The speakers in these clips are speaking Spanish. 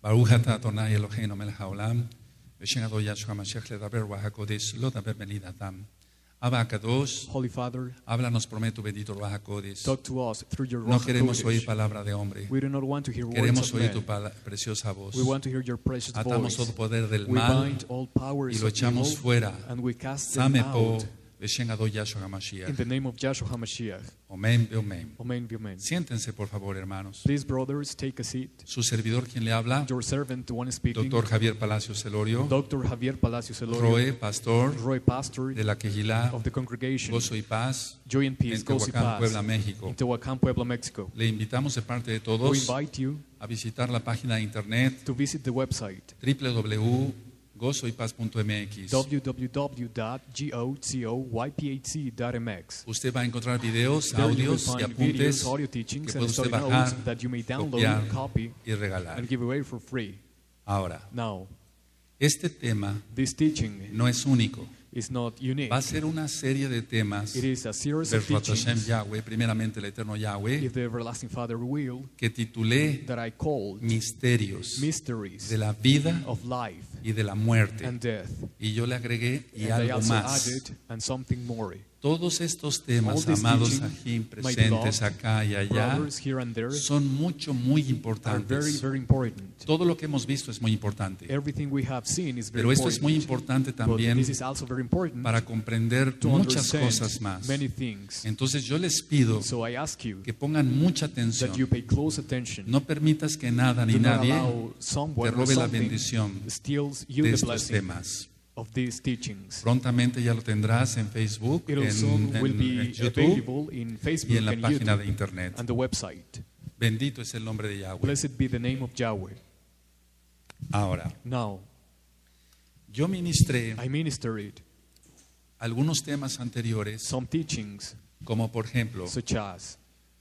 Baruch atah Adonai Eloheinu melech haolam, v'shem Adonai Yahshua Mashiach ledaber ruach hakodesh lo daber benidatam. Abba Kadosh, Holy Father, háblanos por medio de tu bendito ruach hakodesh. talk to us through your No Ruach queremos oír HaKodesh. palabra de hombre, We do not want to hear words queremos of oír tu man. preciosa voz. We want to hear your precious Atamos todo voice. poder del We mal bind all powers y lo of echamos evil, fuera. and we cast them Samepo, out v'shem Adonai Yahshua in Mashiach. the name of Yahshua HaMashiach. Amén, amén. Amen, amen. Siéntense, por favor, hermanos. Please, brothers, take a seat. Su servidor, quien le habla, Your servant, the one speaking, Dr. Javier Palacios Celorio, Dr. Javier Palacios Elorio, Roe, pastor Roy, pastor de la Quejilá, of the congregation, Gozo y Paz, Joy and Peace, en Gozo y Tehuacán, Paz, Puebla, México. in Tehuacán, Puebla, Mexico. Le invitamos de parte de We todos invite you a visitar la página de internet to visit the website www.gozoypaz.mx. www.gocoyph.mx. Usted va a encontrar videos, There you will audios y find apuntes videos, audio teachings, que and puede usted study bajar, notes that you may download, copiar copy, y regalar. and give away for free. Ahora, Now, este tema this teaching no es único. is not unique. Va a ser una serie de temas It is a series del of Hashem teachings, Yahweh, primeramente el eterno Yahweh, if the everlasting Father will, que titulé that I called Misterios Mysteries de la vida of Life y de la muerte. and Death. Y yo le agregué y And I algo also más. added, and something more. Todos estos All temas, these amados teaching, aquí my presentes beloved acá y allá, brothers here and there, son mucho, muy are very, importantes. very important. Todo lo que hemos visto es muy importante. Everything we have seen is very Pero esto important. es muy importante But también this is also very important para comprender to muchas understand cosas más. many things. Entonces yo les pido So I ask you que pongan mucha that you atención. pay close attention. No permitas que nada ni Do not nadie allow te someone or robe la something bendición steals you de the estos blessing temas. of these teachings. Prontamente ya lo tendrás en Facebook, It will soon will en be YouTube available in y Facebook en la and página de YouTube internet. and the website. Bendito es el nombre de Yahweh. Blessed be the name of Yahweh. Ahora, Now, yo ministré I ministered algunos temas anteriores, some teachings como por ejemplo, such as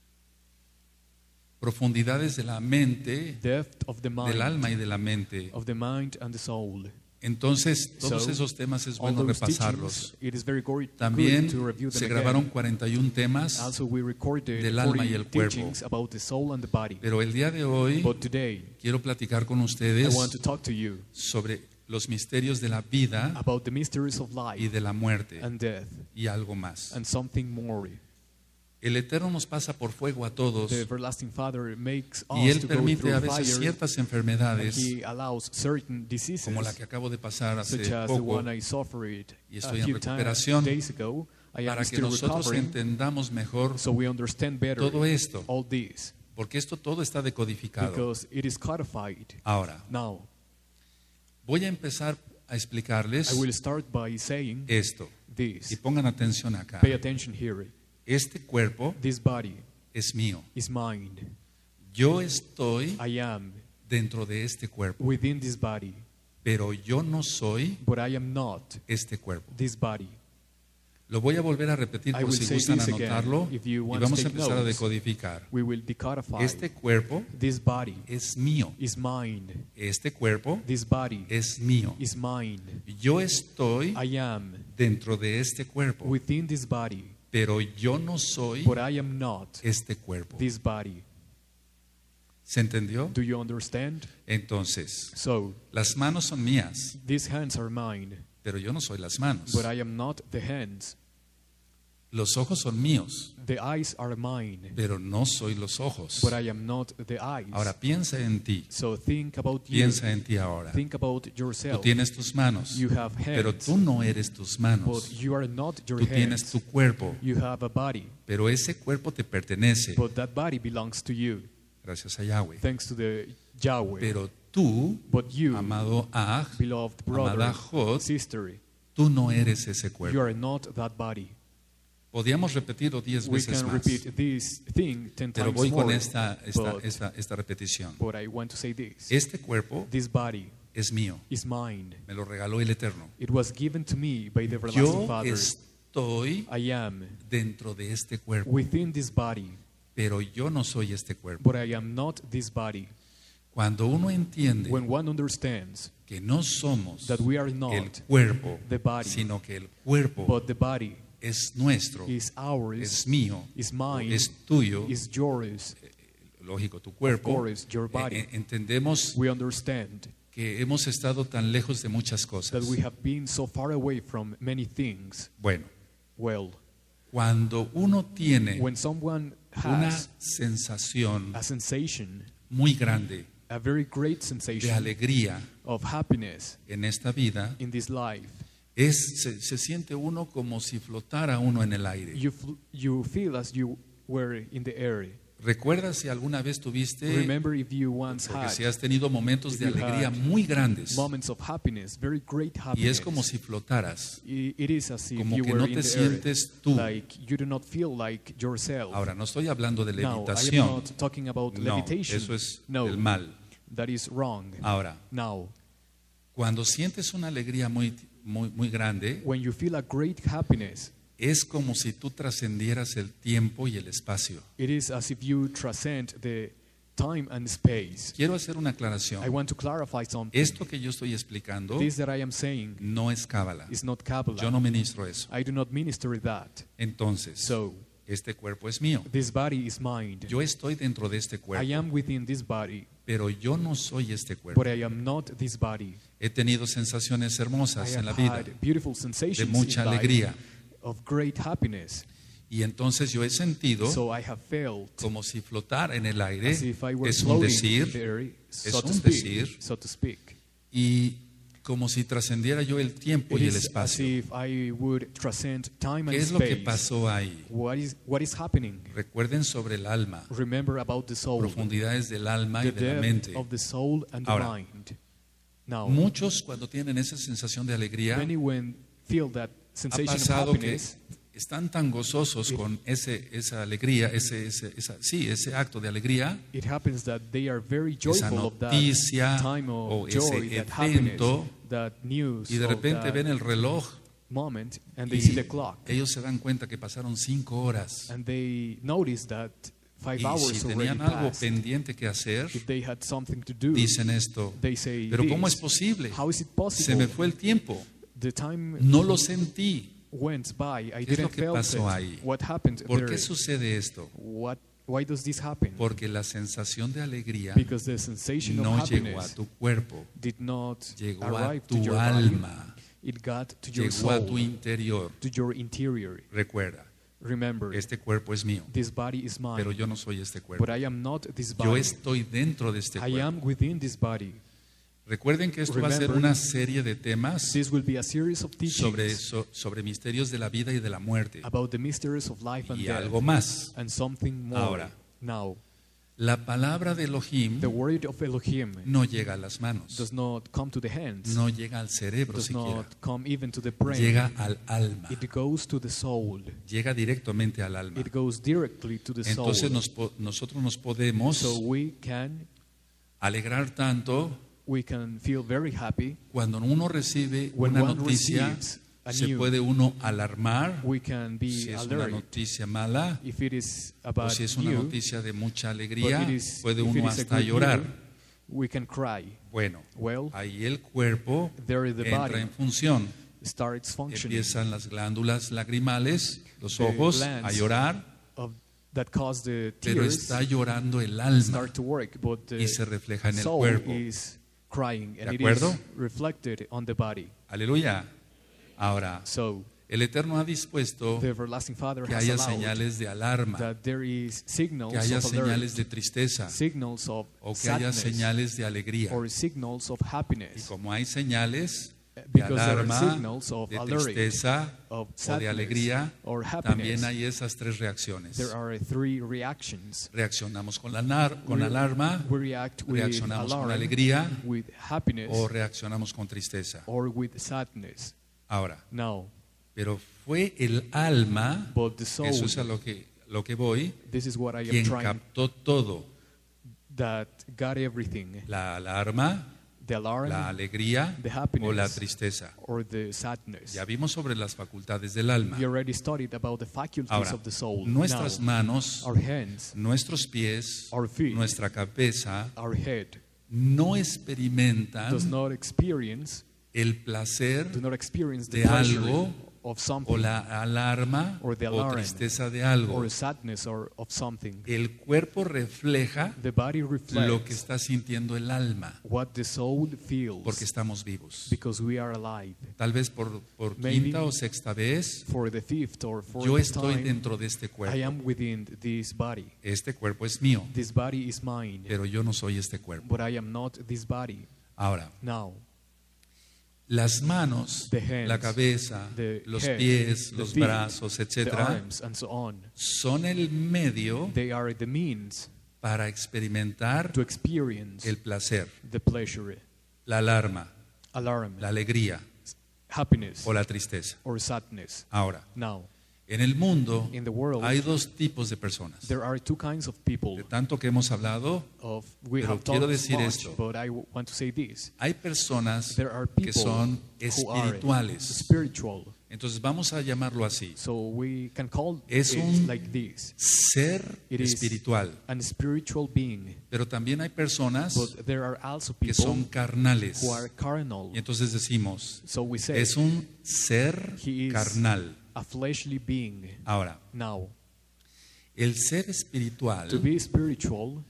profundidades de la mente, depth of the del alma y mind, de la mente. of the mind and the soul. Entonces, todos So, esos temas es All bueno those repasarlos. teachings, it is very good También to review se them grabaron again. 41 temas, Also, we recorded del alma y el 40 cuerpo. teachings about the soul and the body. pero el día de hoy But today, quiero platicar con I ustedes want to talk to you sobre los misterios de la vida about the mysteries of y life de la muerte and death y algo más. and something more. El Eterno nos pasa por fuego a todos The everlasting Father makes y us Él to go permite through a veces fire, ciertas and enfermedades He allows certain diseases, como la que acabo de pasar hace such as the poco one I suffered y a estoy en few recuperación, days ago. I am para que still nosotros recovering, entendamos mejor so we understand better todo esto, all this, porque esto todo está decodificado. because it is codified. Ahora, Now, voy a empezar a explicarles I will start by saying esto y this. pongan atención acá. Pay attention here. Este cuerpo This body es mío. is mine. Yo estoy I am dentro de este cuerpo, within this body, pero yo no soy but I am not este cuerpo. this body. Lo voy a volver a repetir I por will si say gustan this again, anotarlo if you y want vamos to a take empezar a notes. decodificar. We will decodify. Este cuerpo This body es mío. is mine. Este cuerpo This body es mío. is mine. Yo estoy I am dentro de este cuerpo, within this body, pero yo no soy but I am not este cuerpo. this body. ¿Se entendió? Do you understand? Entonces, So, las manos son mías, these hands are mine, pero yo no soy las manos. but I am not the hands. Los ojos son míos, The eyes are mine, pero no soy los ojos. but I am not the eyes. Ahora piensa en ti, So think about you. piensa en ti ahora. Think about Tú yourself. tienes tus manos, You have pero hands, tú no eres tus but manos. you are not your Tú tienes hands. tu cuerpo, You have a body, pero ese cuerpo te pertenece, but that body belongs to you, gracias a Yahweh. thanks to the Yahweh. Pero tú, But you, amado Ah, beloved brother, amada Jod, sister, tú no eres ese you cuerpo. are not that body. Podríamos repetirlo 10 We veces can más, repeat this thing 10 pero times voy con more, esta repetición. but I want to say this. Este cuerpo This body es mío, is mine. me lo regaló el Eterno. It was given to me by the everlasting Yo Father. estoy I am dentro de este cuerpo, within this body, pero yo no soy este cuerpo. but I am not this body. Cuando uno entiende When one understands que no somos that we are el not cuerpo, the body, sino que el cuerpo but the body es nuestro, is ours, es mío, is mine, es tuyo, is yours, lógico, tu cuerpo, course, your body. entendemos We understand que hemos estado tan lejos de muchas that cosas. we have been so far away from many things. Bueno, Well, cuando uno tiene when someone una has sensación a sensation, muy grande a very great de sensation alegría of happiness en esta vida, in this life, se siente uno como si flotara uno en el aire. you feel as you were in the air. ¿Recuerdas si alguna vez tuviste, Remember if you once porque si had has tenido momentos de if you alegría had muy grandes moments of happiness, very great y happiness? es como si flotaras? It is as if como you que were no in te the sientes air, tú. like you do not feel like yourself. Ahora, no estoy hablando de Now, I am levitación. not talking about No, levitation. eso es No, el mal. that is wrong. Ahora, Now, cuando sientes una alegría muy grande, when you feel a great happiness, es como si tú trascendieras el tiempo y el espacio. it is as if you transcend the time and space. Quiero hacer una I aclaración. want to clarify something. Esto que yo estoy explicando This that I am saying no es cábala. is not Kabbalah. Yo no ministro eso. I do not minister that. Entonces, So, este cuerpo es mío. this body is mine. Yo estoy dentro de este I cuerpo, am within this body, pero yo no soy este cuerpo. but I am not this body. He tenido sensaciones I hermosas en have la vida had beautiful sensations de mucha in life alegría. of great happiness. Y entonces yo he sentido So I have felt como si flotara en el aire. as if I were Es un floating decir. there, es so to un speak, decir. so to speak. Y como si trascendiera yo el tiempo It y el is as espacio. if I would transcend time ¿Qué and es lo que space. pasó ahí? What is happening? Recuerden sobre el alma, Remember about the soul, profundidades del alma y the de la depth mente. of the soul and the Ahora, mind. Now, Muchos cuando tienen esa sensación de alegría, many when feel that ha sensation of pasado que happiness, están tan gozosos con esa alegría, ese acto de alegría, it happens that they are very esa joyful of that noticia time o of ese joy, that happiness, evento, that news y de of repente that ven el reloj moment, and they see y the clock, ellos se dan cuenta que pasaron 5 horas. and they notice that 5 Y hours si already tenían algo passed. pendiente que hacer, If they had something to do, dicen esto, they say, pero ¿cómo es this. posible? How is it Se possible? me fue el tiempo, The time no lo sentí. went by. I ¿Qué es lo didn't que feel pasó it. ahí? What happened ¿Por there? qué sucede esto? Why does this happen? Porque la sensación de alegría Because the sensation of no llegó a happiness tu cuerpo, did not llegó a arrive to tu your body. alma, It got to your llegó a soul, tu interior. to your interior. Recuerda, Remember, este cuerpo es mío, this body is mine, pero yo no soy este but cuerpo. I am not this Yo body. estoy dentro de este I cuerpo. am within this body. Recuerden que esto va a ser Remember, una serie de temas This will be a series of teachings sobre misterios de la vida y de la muerte about the mysteries of life and y death, algo más. and something more. Ahora, Now, la palabra de Elohim the word of Elohim no llega a las manos, does not come to the hands, no llega al cerebro does siquiera, not come even to the brain. llega al alma, It goes to the soul. llega directamente al alma. It goes directly to the Entonces soul. nosotros nos podemos So we can feel very happy cuando uno recibe when una one noticia. receives a Se news. puede uno alarmar We can be si es una alert noticia mala if it is o about si es una you, noticia de mucha but alegría, puede if it uno is a hasta good llorar. news, we can cry. Bueno, Well, ahí el cuerpo there the entra body en función. starts functioning Empiezan las glándulas lagrimales, los The ojos a glands llorar, that cause the pero tears está llorando el alma start to work, but the y se refleja en el soul cuerpo. is crying, and ¿De it acuerdo? is reflected on the body. Aleluya. Ahora, So el Eterno ha dispuesto the everlasting Father que has haya allowed señales de alarma, that there is signals que haya of alert, señales de tristeza signals of o que haya sadness, señales de alegría. or signals of Y happiness. como hay señales de Because there are alarma, signals of de alert, tristeza of o de sadness, alegría, or también happiness. hay esas 3 reacciones. There are 3 reactions. Reaccionamos con We- alarma, We react with reaccionamos con alarm, alegría with happiness, o reaccionamos con tristeza. or with sadness. Ahora, No, pero fue el alma, but the soul, eso es a lo que voy, this is what I am quien trying, captó todo, that got everything, la alarma, the alarm, la alegría the happiness, o la tristeza. or the sadness. Ya vimos sobre las facultades del alma. We already studied about the faculties Ahora, of the soul. nuestras Now, manos, our hands, nuestros pies, our feet, nuestra cabeza our head no does experimentan not experience, el placer do not experience the de pleasure algo of o something, la alarma or the o alarm, tristeza de algo. or sadness or of something, El cuerpo refleja the body lo que reflects está sintiendo el alma, what the soul porque feels estamos vivos. because we are alive. Tal vez por Maybe quinta o sexta vez, For the fifth or yo fourth estoy time, dentro de este I cuerpo. am within this body. Este cuerpo es mío, This body is mine, pero yo no soy este cuerpo. but I am not this body. Ahora, Now, las manos, The hands, la cabeza, the los head, pies, the los feet, brazos, the etcétera, arms and so on, son el medio they are the means para experimentar to experience el placer, the pleasure, la alarma, alarm, la alegría happiness, o la tristeza. or sadness. Ahora, Now, en el mundo in the world, hay dos tipos de personas. there are two kinds of people. De tanto que hemos hablado, We Pero have quiero talked decir much, esto. but I want to say this. hay personas There are que people son who are espirituales. spiritual. Entonces vamos a llamarlo así. So we can call Es it un like this. ser It is espiritual. an spiritual being. Pero también hay personas But there are also que people son carnales. who are carnal. Y entonces decimos, So we say es un ser he is carnal. a fleshly being. Ahora, Now, el ser to espiritual, be spiritual,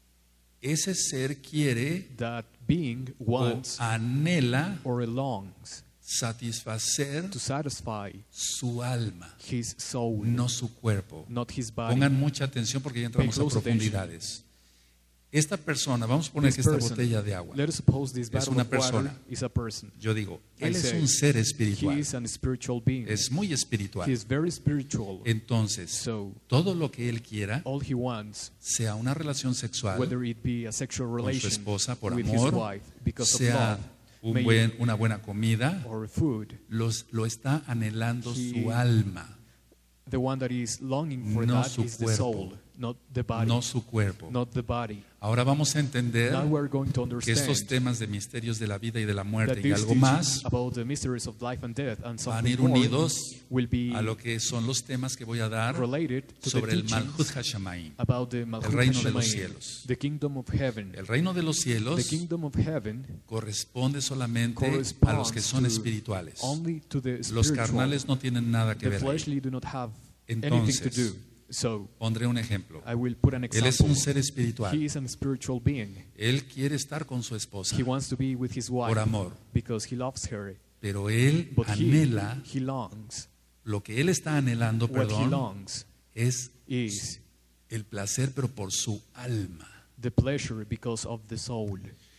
ese ser quiere that being o wants anhela or longs satisfacer to satisfy su alma, his soul, no su cuerpo. not his body. Pongan mucha atención porque ya entramos a close attention. profundidades. Esta persona, vamos a poner This que esta person, botella de agua, let us suppose this bottle una of water persona. is a person. yo digo, I él es say, un ser He espiritual, is a spiritual being. es muy espiritual. He is very spiritual. Entonces, So todo lo que él quiera, all he wants, sea una relación sexual, whether it be a sexual su relation esposa por with amor, his wife because of sea love, maybe, una buena comida, or food, lo está anhelando He- su alma, the one that is longing for No that su is the cuerpo. soul, not the body, no su cuerpo. not the body. Ahora vamos a entender Now we're going to que estos understand temas de misterios de la vida y de la that muerte y these algo teachings más about the mysteries of life and death and van a ir something more unidos will be a lo que son los temas que voy a dar related to sobre the el Malhut teachings Hashamayim. about the Malchut reino de los Hashemayim, cielos. the kingdom of heaven. El reino de los The cielos kingdom of heaven corresponde solamente a los corresponds que son to espirituales. only to the Los spiritual. carnales no tienen nada que The ver ahí. fleshly do not have anything to Entonces, do. So Pondré un ejemplo. I will put an Él es example. un ser He espiritual. is a spiritual being. Él quiere estar con su esposa He wants to be with his wife por amor, because he loves her. pero él But anhela, he longs. lo que él está anhelando, What he perdón, longs es is el placer, pero por su alma. the pleasure because of the soul.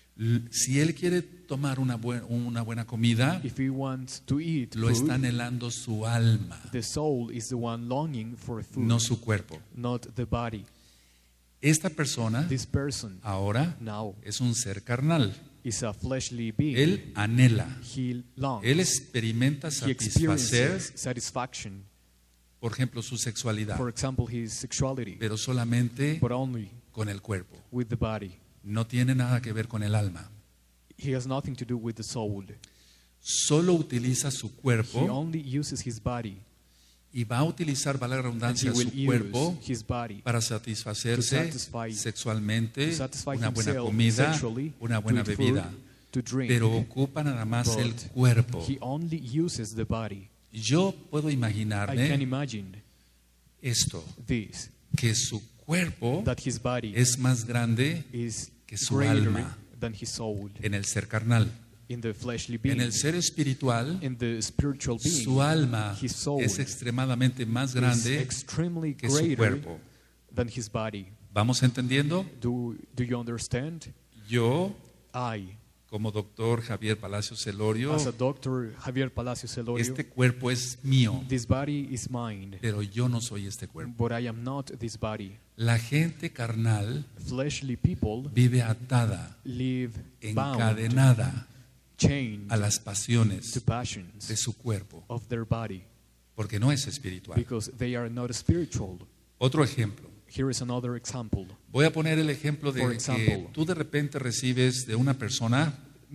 Si él quiere tomar una buena comida, If he wants to eat lo está food, anhelando su alma, the soul is the one longing for food, no su cuerpo. not the body. Esta persona This person ahora now es un ser carnal. is a fleshly being. Él anhela, He longs. él experimenta He satisfacer, experiences satisfaction. por ejemplo, su sexualidad, For example, his sexuality, pero solamente but only con el cuerpo. with the body. No tiene nada que ver con el alma. He has nothing to do with the soul. Solo utiliza su He cuerpo only uses his body, y va a utilizar, vale la and he redundancia, will su cuerpo use his body para satisfacerse to satisfy sexualmente, to satisfy una buena himself comida, sexually, una to buena eat food, bebida, to drink. pero ocupa nada más el But cuerpo. he only uses the body. Yo puedo I can imaginarme imagine esto, this, que su cuerpo that his body es más grande is que su greater alma than his soul en el ser carnal. in the fleshly being. En el ser espiritual, In the spiritual being, su alma his soul es extremadamente más is grande extremely que su greater cuerpo. than his body. ¿Vamos entendiendo? Do you understand? Yo, I, como doctor Javier Palacio Celorio, as a doctor, Javier Palacio Celorio, este cuerpo es mío, this body is mine, pero yo no soy este cuerpo. but I am not this body. La gente carnal Fleshly people vive atada, live bound, encadenada chained a las pasiones to passions de su cuerpo, of their body porque no es espiritual. because they are not spiritual. Otro ejemplo. Here is another example. Voy a poner el ejemplo de For que example. tú de repente recibes de una persona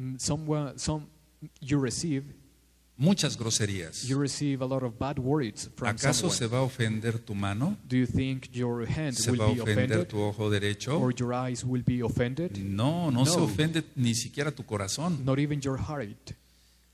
You receive muchas groserías. a lot of bad words from ¿Acaso se someone. va a ofender tu mano? Do you think your hand ¿Se will va a be ofender offended tu ojo derecho? or your eyes will be offended? No, no se No. ofende ni siquiera tu corazón. Not even your heart.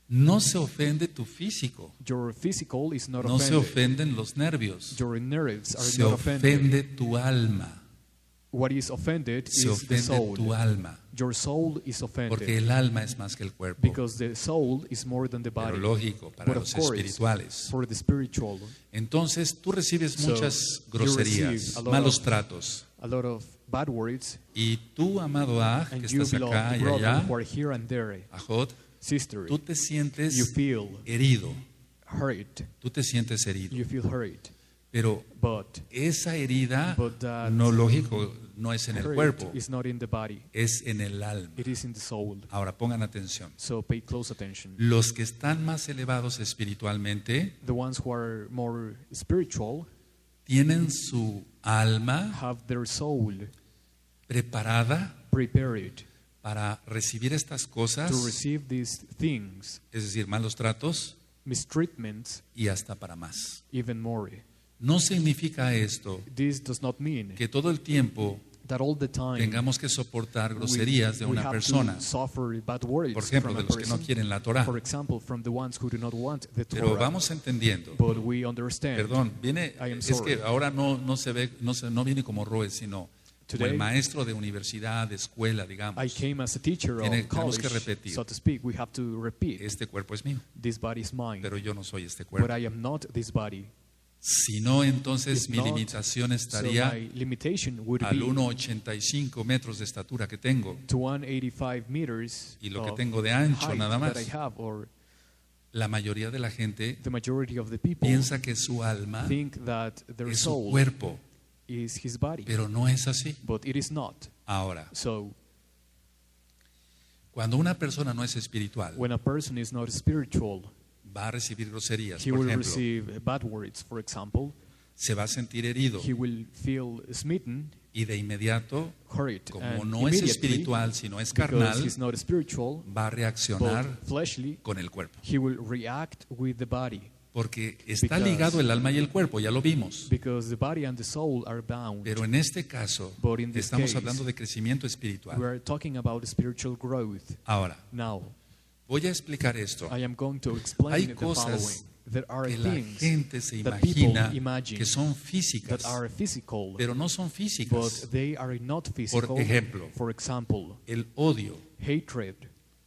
No se ofende tu físico. Your physical is not No se offended. ofenden los nervios. Your nerves are Se not offended. ofende tu alma. What is offended Se is the ofende soul. tu alma. Your soul is offended Porque el alma es más que el cuerpo. because the soul is more than the Pero body. lógico, para But los of course, espirituales. for the spiritual, Entonces tú recibes So, muchas you groserías, receive a lot malos of- tratos. a lot of bad words, Y tú, amado Ah, que and you estás belong acá to y brother allá, who are here and there. Ajot, Sister, tú te you sientes feel herido. hurt. Tú te sientes herido. You feel hurt. Pero But esa herida, But that no lógico, no es en el hurt cuerpo, is not in the body. es en el alma. It is in the soul. Ahora pongan atención. So pay close attention. Los que están más elevados espiritualmente The ones who are more spiritual tienen su alma have their soul preparada prepared para recibir estas cosas, to receive these things, es decir, malos tratos mistreatments, y hasta para más. even more. No significa esto This does not mean que todo el tiempo that all the time tengamos que soportar groserías de we una have persona. to suffer bad words Por ejemplo, from de a los que no person. quieren la Torah. For example, from the ones who do not want the Pero Torah. vamos entendiendo. But we understand. Perdón, viene, I am es sorry. que ahora no se ve, no viene como Roe, sino como el Today, maestro de universidad, de escuela, digamos. I came as a teacher of Tenemos que college, repetir. so to speak. We have to repeat. Este cuerpo es mío, This body is mine, pero yo no soy este but cuerpo. I am not this body. Si no, entonces If mi not, limitación So estaría my limitation would al be 1,85 metros de estatura que tengo. to 185 meters Y lo que of tengo de ancho height nada más. that I have, or La mayoría de la gente the majority of the people piensa que su alma think that their es su soul cuerpo, is his body, pero no es así. but it is not. Ahora, So cuando una persona no es espiritual, when a person is not spiritual, va a recibir groserías, he por will ejemplo, receive bad words, for example. se va a sentir herido He will feel smitten, y de inmediato, hurt, como and no es immediately, espiritual, sino es because carnal, he's not spiritual, va a reaccionar but fleshly, con el cuerpo. he will react with the body, Porque está Because- ligado el alma y el cuerpo, ya lo vimos. because the body and the soul are bound. Pero en este caso, But in this estamos case, hablando de crecimiento We espiritual. are talking about spiritual growth. Ahora, Now, voy a explicar esto. I am going to explain Hay the cosas following. There are que la things gente se that people imagina imagine que son físicas, that are physical, pero no son but físicas. they are not physical. Por ejemplo, For example, el odio hatred.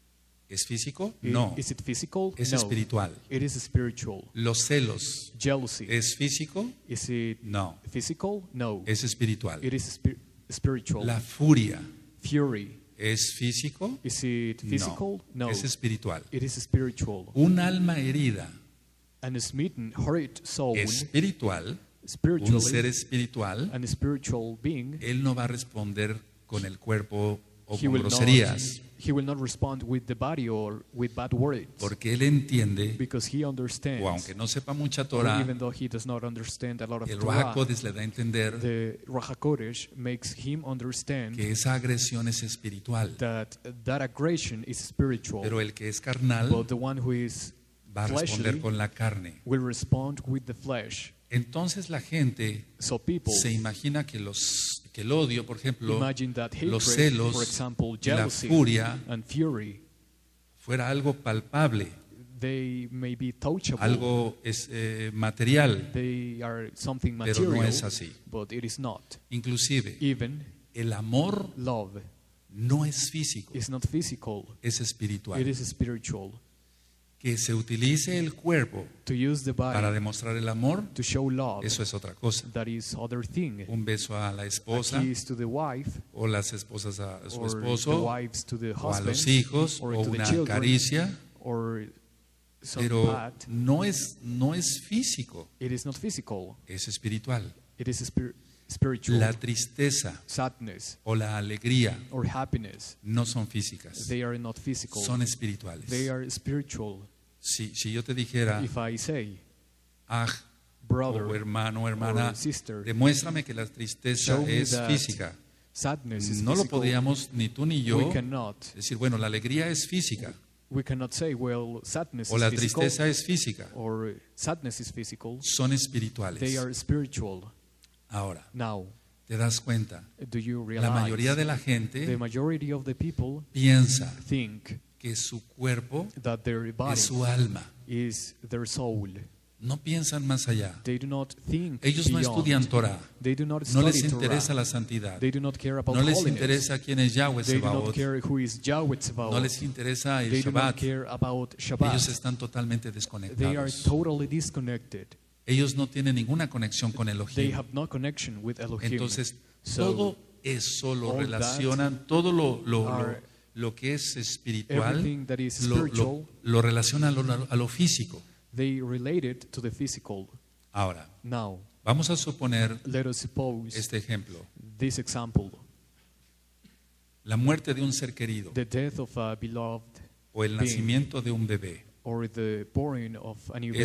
¿es físico? I- No, Is it physical? es No. espiritual. It is spiritual. Los celos, Jealousy. ¿es físico? Is it No, physical? No. es espiritual. It is spiritual. La furia, Fury. ¿es físico? Is it physical? No. Es espiritual. It is spiritual. Un alma herida And a smitten, hurt soul, espiritual, un ser spiritually, espiritual, and a spiritual being, él no va a responder con el cuerpo o he con will groserías, not respond with the body or with bad words, porque él entiende, because he understands, o aunque no sepa mucha or Torah, even though he does not understand a lot of el Torah, Ruach HaKodesh le da a entender the Ruach HaKodesh makes him understand que esa agresión es espiritual, that that aggression is spiritual, pero el que es carnal but the one who is va a responder fleshly con la carne. will respond with the flesh. Entonces la gente So people se imagina que el odio, por ejemplo, imagine that los hatred, celos for example, y la jealousy furia and fury, fuera algo palpable, they may be touchable. algo material, They are something pero material, no es así. but it is not. Inclusive, Even el amor love no es físico, is not physical, es espiritual. it is spiritual. Que se utilice el cuerpo To use the para body demostrar el amor, to show love, eso es otra cosa. that is other thing. Un beso a la A esposa kiss to the wife, o las esposas a su or the esposo wives to the o a husband, los hijos or o to the una children, caricia, or some pero pat. no es físico, It is not physical, es espiritual. it is spiritual. La tristeza Sadness o la alegría or happiness, no son físicas, they are not physical, son espirituales. they are spiritual. Si yo te dijera, If I say, brother brother o hermano o hermana, or sister, demuéstrame que la tristeza show me es that física. sadness is No lo physical, podíamos ni tú ni we yo cannot. decir, bueno, la alegría es física We cannot say, well, sadness o is la physical, tristeza es física. or sadness is physical. Son They espirituales. are spiritual. Ahora, Now, te das cuenta, do you la realize mayoría de la the gente majority of the people piensa think que su cuerpo that their body es su alma. is their soul. No piensan más allá. They do not think Ellos no beyond. estudian Torah. They do not No les study interesa Torah. la santidad. They do not care about No les holiness. interesa quién es Yahweh They do not Sebaot. care who is Yahweh Tsebaot. No les interesa el They do not Shabbat. care about Shabbat. Ellos están totalmente They are desconectados. totally disconnected. Ellos no tienen ninguna conexión con They Elohim. have no connection with Elohim. Entonces, So, todo eso lo all relacionan, todo are- lo que es espiritual, everything that is lo spiritual, relaciona a lo físico. they relate it to the physical. Ahora, Now, vamos a suponer let us suppose este ejemplo. this example. La muerte de un ser querido The death of a beloved o el being, nacimiento de un bebé. or the born of a new baby.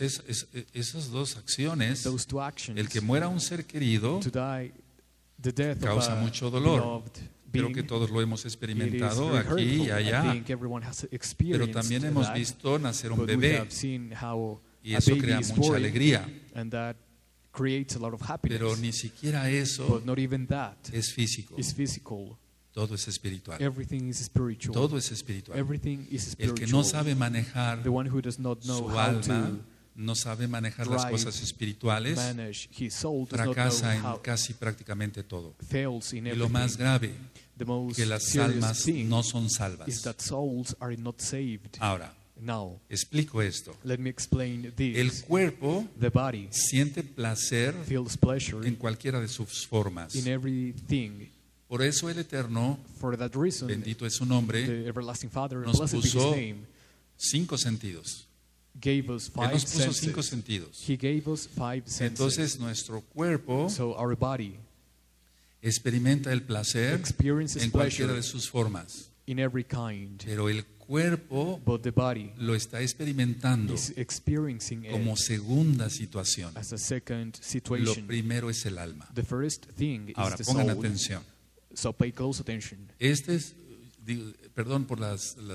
Esas dos acciones, Those two actions, el que muera un ser querido, to die, the death causa of a mucho dolor. beloved creo being, que todos lo hemos it is experimentado very aquí y hurtful. I allá, think everyone has pero experienced también hemos that, visto nacer un but we bebé have seen how y a eso baby crea is mucha born, alegría, and that creates a lot of happiness. pero ni siquiera eso But not even that es físico, is physical. todo es espiritual, Everything is spiritual. todo es espiritual. Everything is El spiritual. que no sabe manejar The one who does not know su how alma, to no sabe manejar las drive, cosas espirituales, manage his soul, does not fracasa know en how casi prácticamente todo. fails in Y everything. lo más grave, The most que las serious almas thing no son is salvas. that souls are not saved. Ahora, Now, explico esto. let me explain El this. cuerpo The body siente placer feels pleasure en cualquiera de sus formas. in everything. Por eso el Eterno, For that reason, bendito es su nombre, the everlasting Father, nos blessed be His puso name, 5 sentidos. gave us Él five nos puso 5 senses. sentidos. He gave us five senses. Entonces nuestro cuerpo So our body experimenta el placer experiences en cualquiera pleasure de sus formas. in every kind, Pero el cuerpo but the body lo está experimentando is experiencing como it segunda situación. as a second Lo situation. primero es el alma. The first thing is Ahora, the pongan soul. atención. So pay close attention. Este es, perdón por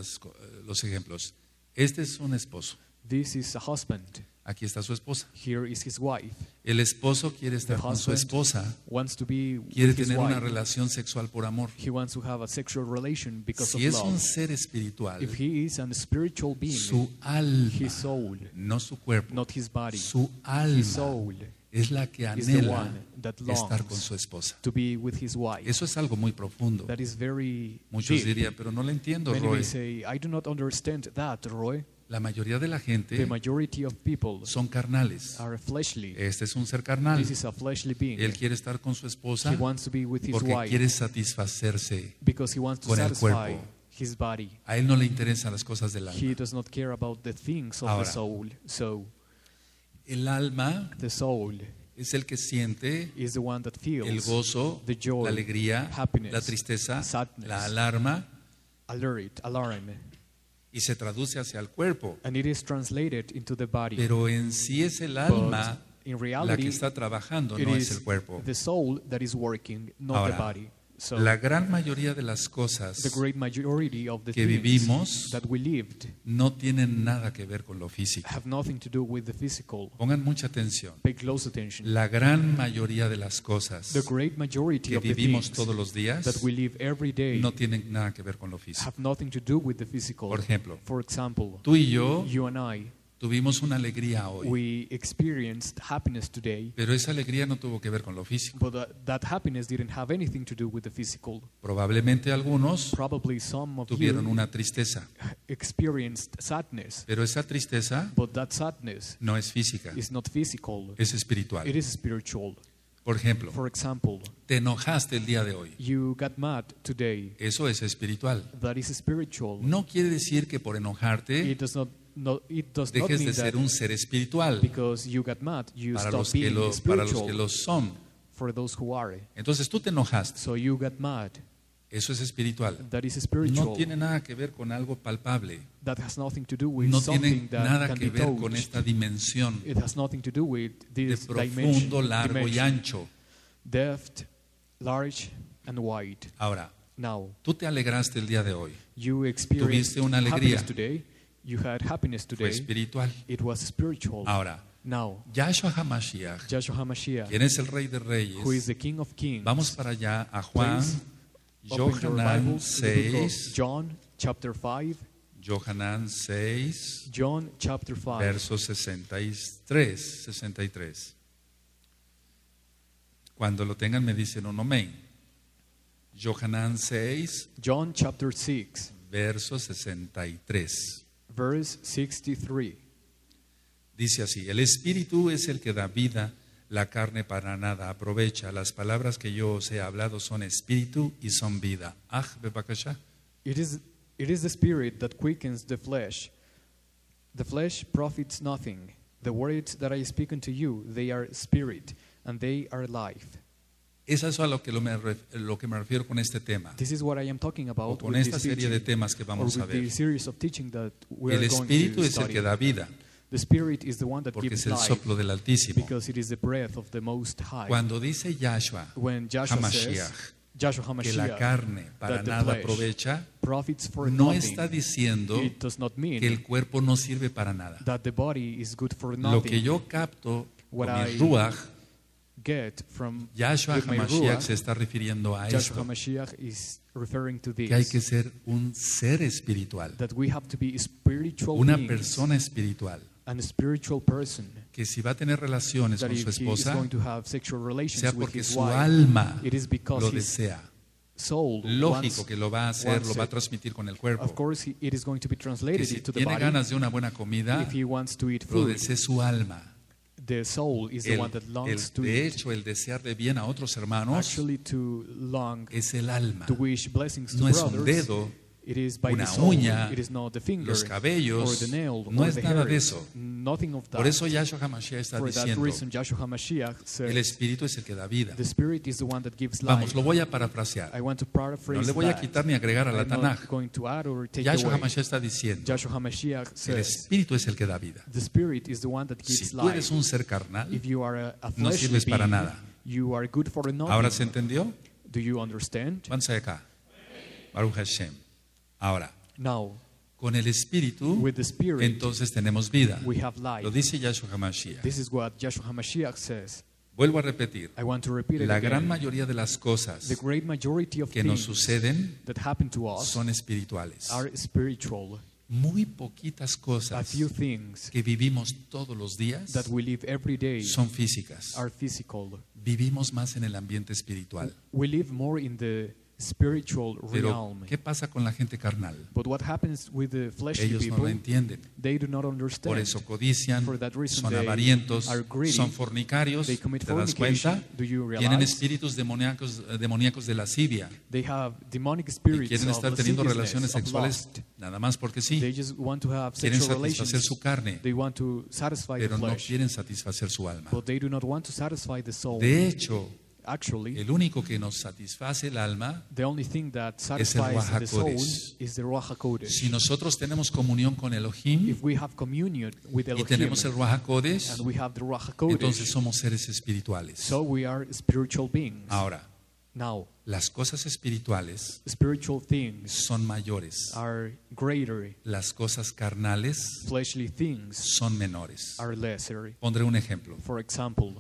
los ejemplos. Este es un esposo. This is a husband. Aquí está su esposa. Here is his wife. El esposo quiere estar The con su husband esposa, wants to be quiere with his tener una wife. relación sexual por amor. He wants to have a sexual relation because Si of es un love. ser espiritual, If he is a spiritual being, su alma, his soul, no su cuerpo, not his body, su his alma soul es la que is the anhela one that estar con longs su esposa. to be with his wife. Eso es algo muy profundo. That is very Muchos deep. dirían, pero no lo entiendo, Many Roy. may say, I do not understand that, Roy. La mayoría de la The gente majority of people son carnales. are fleshly. Este es un ser carnal. This is a fleshly being. Él quiere estar con su esposa He wants to be with his porque wife quiere satisfacerse. because he wants to con el satisfy cuerpo. his body. A él no le interesan las cosas del He alma. does not care about the things of Ahora. the soul. So El alma the soul es el que siente is the one that feels el gozo, the joy, la alegría, happiness, la tristeza, sadness. la alarma alert, alarm, y se traduce hacia el cuerpo. and it is translated into the body. Pero en sí es el alma in la reality, que está trabajando, it no es is el cuerpo. the soul that is working, not Ahora, the body. So La gran mayoría de las the cosas great majority of the que things vivimos that we lived no tienen nada que ver con lo físico. have nothing to do with the physical. Pongan mucha atención. Pay close attention. La gran mayoría de las cosas The great majority que of the vivimos things todos los días that we live every day no tienen nada que ver con lo físico. have nothing to do with the physical. Por ejemplo, For example, tú y yo you and I, tuvimos una alegría hoy, we experienced happiness today, pero esa alegría no tuvo que ver con lo físico. but that happiness didn't have anything to do with the physical. Probablemente algunos Probably some of tuvieron you una tristeza, experienced sadness, pero esa tristeza but that sadness no es física, is not physical. es espiritual. It is spiritual. Por ejemplo, For example, te enojaste el día de hoy. you got mad today. Eso es espiritual. That is spiritual. No quiere decir que por enojarte It does not dejes de mean ser that un ser espiritual because you got mad, you para stop los que being lo spiritual son. for those who are. Entonces tú te enojaste. So you got mad. Eso es espiritual. That is No spiritual. tiene nada que ver con algo palpable. That has nothing to do with No something tiene that nada can que be ver con touched. esta dimensión It has nothing to do with de this profundo, largo y dimension, ancho. depth, large and wide. Ahora, Now, tú te alegraste el día de hoy. you experienced Tuviste una alegría. happiness today. You had happiness Fue today. espiritual. It was spiritual. Ahora, Now, Yahshua HaMashiach, Joshua HaMashiach, quien es el Rey de who is Reyes, the King of Kings, vamos para allá a Juan, Please open your Yohanan Bibles to the book of 6, John chapter 5, Yohanan 6, John chapter 5, verso 63. Cuando lo tengan me dicen un amén. Yohanan 6, John chapter 6, verso 63. verse 63. Dice así: el espíritu es el que da vida, la carne para nada aprovecha. Las palabras que yo os he hablado son espíritu y son vida. Bebakasha. It is the spirit that quickens the flesh. The flesh profits nothing. The words that I speak unto you, they are spirit, and they are life. Es eso a lo que me refiero con este tema. This is what I am talking O about con with esta this serie de teaching, temas que or vamos a with the ver. series of teaching that we El are going espíritu to es el study. que da vida, The spirit is the one that porque es gives el life, soplo del Altísimo. because it is the breath of the Most High. Cuando dice Yahshua, When Joshua Hamashiach, says, Joshua que la HaMashiach, carne para that the nada flesh aprovecha, profits for no nothing, está diciendo it does not mean que el cuerpo no sirve para nada. that the body is good for Lo que nothing. yo capto What con mi I ruach, Get from Yahshua with my HaMashiach ruach, se está refiriendo a Joshua esto, HaMashiach is referring to this, que hay que ser un ser espiritual, that we have to be spiritual una beings, persona espiritual, and a spiritual person, que si va a tener relaciones that con if su he is esposa, going to have sexual relations sea with porque his su wife, alma it is because lo his desea. soul Lógico wants, que lo va a hacer, lo va a it. transmitir con el Of cuerpo. course, it is going to be Que translated si into the tiene body. ganas de una buena comida, If he wants to eat lo food, desea su alma. the soul is the one that longs to De eat. hecho, el desear de bien a otros hermanos Actually, to long, es el alma. to wish blessings to No es un brothers, dedo, it is by una the soul. uña, It is not the finger, los cabellos, or the nail, no or es the nada hair. de eso. Nothing of that. Por eso Yahshua HaMashiach está For that diciendo, reason, Joshua HaMashiach el says, espíritu es el que da vida. the spirit is the one that gives Vamos, life. lo voy a parafrasear. I want to No paraphrase le voy a that. quitar ni agregar a la I'm not Tanaj. going to add or take Yahshua away. HaMashiach está diciendo, Joshua HaMashiach el says, espíritu es el que da vida. the spirit is the one that gives Si tú life. eres un ser carnal, If you are a no fleshly sirves para being, nada. you are good for nothing. ¿Ahora se entendió? Do you understand? Vanse acá. Baruch Hashem. Ahora, Now, con el espíritu, with the spirit, entonces tenemos vida. we have life. Lo dice Yahshua HaMashiach. This is what Joshua HaMashiach says. Vuelvo a repetir. I want to repeat it La again. gran mayoría de las cosas The great majority of que nos things suceden that happen to us son espirituales. are spiritual. Muy poquitas A cosas few things que vivimos todos los días that we live every day son físicas. are physical. Vivimos más en el ambiente espiritual. We live more in the spiritual Pero, realm. ¿qué pasa con la gente carnal? But what happens with the fleshly Ellos no people, lo entienden. they do not understand. Por eso codician, For that reason, son they avarientos, are greedy, son fornicarios. they commit ¿Te das fornication. cuenta? Do you Tienen realize? espíritus demoníacos de lascivia They have demonic y spirits quieren of estar teniendo lasciviousness, relaciones of sexuales lust. nada más porque They sí. just want to have Quieren sexual satisfacer su relations. carne, They want to satisfy pero the no flesh, quieren satisfacer su alma. but they do not want to satisfy the soul. De hecho, Actually, el único que nos satisface el alma, the only thing that es el satisfies Ruach the soul HaKodesh. is the Ruach HaKodesh. si nosotros tenemos comunión con Elohim If we have communion with y Elohim tenemos el Ruach HaKodesh, and we have the Ruach entonces HaKodesh, somos seres espirituales. so we are spiritual beings. Ahora, Now, las cosas espirituales spiritual things son mayores. are greater. Las cosas carnales Fleshly things son menores. are lesser. Pondré un ejemplo. For example,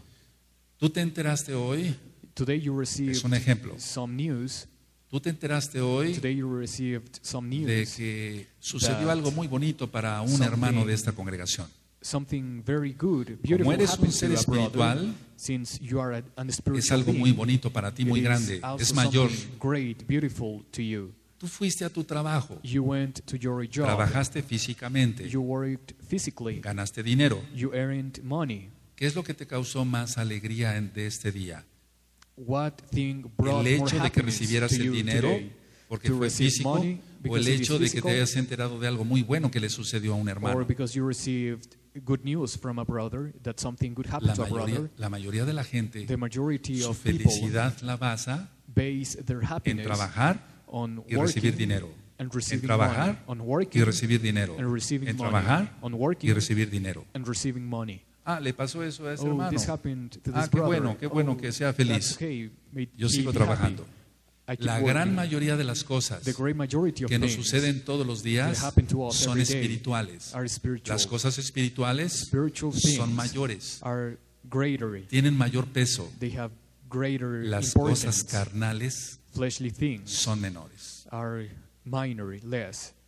Tú te enteraste hoy, today you received es un ejemplo. some news. Tú te enteraste hoy Today you received some de news. que sucedió that algo muy bonito para un something- hermano de esta congregación. Something very good, beautiful eres un happened ser to a brother. espiritual, Since you are an spiritual Es algo being, muy bonito para ti, muy it is grande, also es mayor. something great, beautiful to you. Tú fuiste a tu trabajo, You went to your job. trabajaste físicamente, You worked physically. ganaste dinero. You earned money. ¿Qué es lo que te causó más alegría de este día? What thing brought ¿El more hecho de que happiness recibieras to el you dinero today? porque To fue receive físico money o el because it is hecho de que te physical? hayas enterado de algo muy bueno que le sucedió a un Or hermano? because you received good news from a brother, that something good happened to a brother? La mayoría de la gente, The majority su of people felicidad la basa base their en happiness trabajar on y recibir working dinero. and En receiving trabajar money, on y working recibir dinero. and receiving En money, trabajar on y working recibir dinero. and receiving money. Ah, le pasó eso a ese Oh, hermano. this happened to Ah, this qué brother. bueno que sea feliz. That's okay. May Yo he sigo be trabajando. happy. I keep La gran working. mayoría de las cosas The great majority of que nos things suceden todos los días that happen to us son every day espirituales. are spiritual. Las cosas espirituales Spiritual son things mayores, are greater. tienen mayor peso. They have greater Las importance. cosas carnales Fleshly things son menores. are minor, less.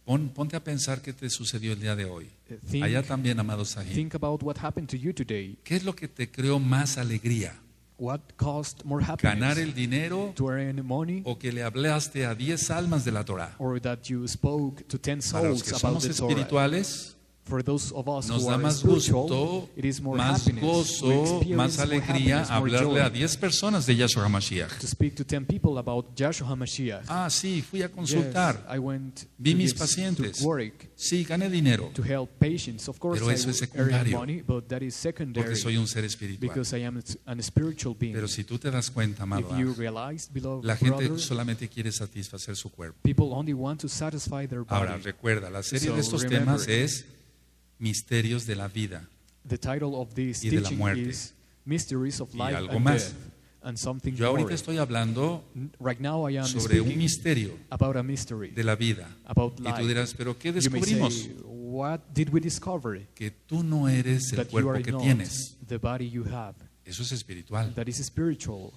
Ponte a pensar qué te sucedió el día de hoy. Think- Allá también, amado Sahib. Think about what happened to you today. ¿Qué es lo que te creó más alegría? What caused more ¿Ganar happiness? el dinero To earn money, o que le hablaste a 10 almas de la Torah? or that you spoke to 10 Para los souls que about somos the Torah? espirituales, For those of us nos who da are más spiritual, gusto, it is more más happiness. We gozo, experience más more alegría happiness, more hablarle joy a 10 personas de Yahshua HaMashiach. to speak to 10 people about Yahshua HaMashiach. Ah, sí, fui a Yes, consultar. I went Vi to, mis this- pacientes. to work Sí, gané dinero to help patients. Of course, Pero I eso es earn secundario. money, but that is secondary porque soy un ser espiritual. because I am a spiritual being. Pero si tú te das cuenta, amado, If you realize, beloved la gente brother, solamente quiere satisfacer su cuerpo. people only want to satisfy their Ahora, body. recuerda, la serie So, de estos remember, temas es Misterios de la Vida. The title of this y de la teaching muerte. is Mysteries of Y Life algo and más. Death, and something Yo ahorita more. estoy hablando Right now I am sobre un speaking misterio about a mystery, de la vida. about Y life. tú dirás, ¿pero qué You may descubrimos? say, what did we discover? Que tú no eres el That you cuerpo are que not tienes. the body you have. Eso es espiritual. That is spiritual,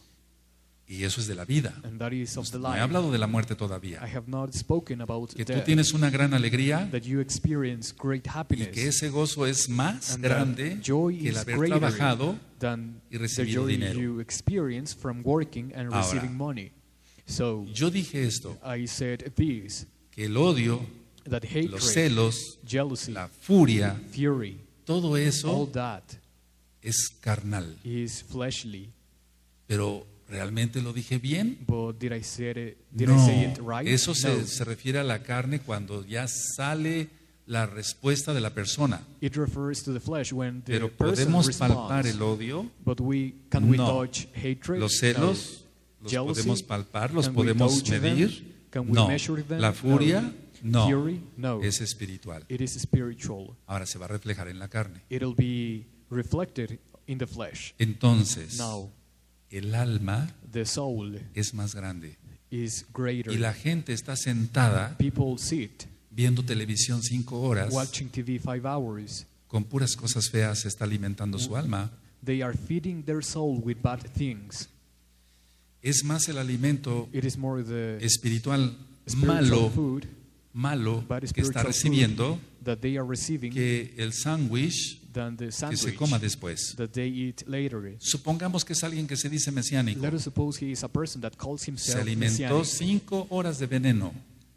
Y eso es de la vida. and that is of the No he life. hablado de la muerte I todavía. have not spoken about Que tú death. tienes una gran alegría That you experience great y happiness, que ese gozo es más and grande that joy que el is haber greater trabajado than y the recibido joy dinero. you experience from working and Ahora, receiving money. So Yo dije esto, I said this, que el odio, that hatred, los celos, jealousy, la furia, fury, todo all eso that es carnal. is fleshly. Pero ¿realmente lo dije bien? But did I say No, it right? eso No. se refiere a la carne cuando ya sale la respuesta de la persona. It refers to the flesh when the Pero person ¿podemos responds. palpar el odio? But can we No. touch hatred? ¿Los celos? ¿Los Jealousy? podemos palpar? ¿Los Can we podemos touch them? medir? Can we No. measure them? ¿La furia? No. Fury? No. Es espiritual. It is spiritual. Ahora se va a reflejar en la carne. It'll be reflected in the flesh. Entonces, Now, el alma the soul es más grande. is greater. Y la gente está sentada People sit viendo televisión 5 horas, watching TV 5 hours. con puras cosas feas, se está alimentando su alma. They are feeding their soul with bad things. Es más el alimento It is more the espiritual spiritual food, malo bad que está spiritual recibiendo food that they are receiving que el sándwich than the que se sandwich coma después. that they eat later. Supongamos que es alguien que se dice mesiánico. Let us suppose he is a person that calls Se himself alimentó Messianic. 5 horas de veneno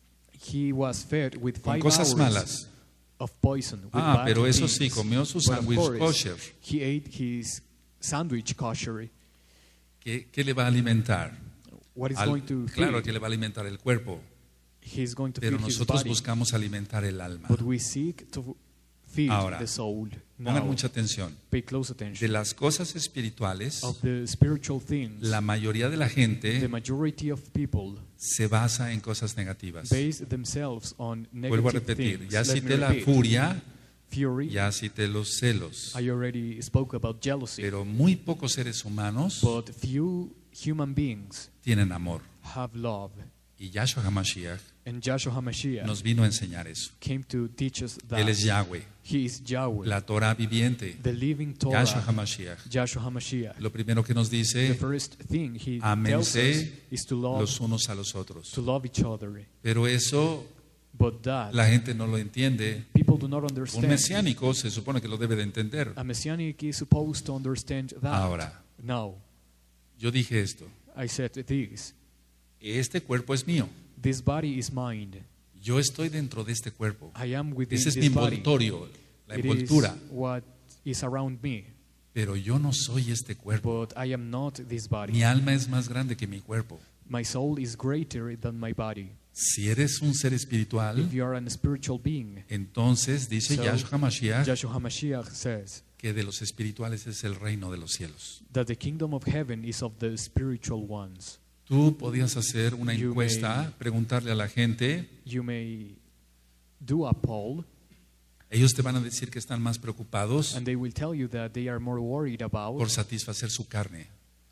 He was fed with con 5 cosas hours malas. of poison. With Ah, bad pero eso things. sí, comió su But of sándwich course, kosher. He ate his sandwich kosher. ¿Qué le va a alimentar? What is Al- going to claro feed? que le va a alimentar el cuerpo, He's going to pero feed his nosotros body. buscamos alimentar el alma. But we seek to feed Ahora, the soul. Pongan Now, mucha atención. pay close De attention. las cosas espirituales, Of the spiritual things, la mayoría de la the gente majority of people se basa en cosas negativas. base themselves on Vuelvo a negative repetir, things. ya Let me cité la repeat. furia, Fury. ya cité los celos, I already spoke about jealousy. pero muy pocos seres humanos But few human beings tienen amor. have love. Y Yahshua HaMashiach And Joshua HaMashiach nos vino a enseñar eso. came to teach us that. Él es Yahweh, He is Yahweh, la Torah viviente, the living Torah. Yahshua HaMashiach. Joshua HaMashiach. Lo primero que nos The dice, first thing he tells us ámense is to love, los unos a los otros. to love each other. Pero eso But that la gente no lo entiende. people do not Un understand. mesiánico se supone que lo debe de entender. A Messianic is supposed to understand that. Ahora, Now, yo dije esto, I said this. este cuerpo es mío. This body is mine. Yo estoy dentro de este cuerpo. I am within Ese es mi this body. envoltorio, la It envoltura. is what is around me. Pero yo no soy este cuerpo. But I am not this body. Mi alma es más grande que mi cuerpo. My soul is greater than my body. Si eres un ser If espiritual, you are a spiritual being, entonces dice So, Yahshua HaMashiach Joshua HaMashiach says que de los espirituales es el reino de los cielos. that the kingdom of heaven is of the spiritual ones. Tú podías hacer una You encuesta, preguntarle a la gente, You may do a poll, ellos te van a decir que están más preocupados and they will tell you that they are more worried por satisfacer su carne.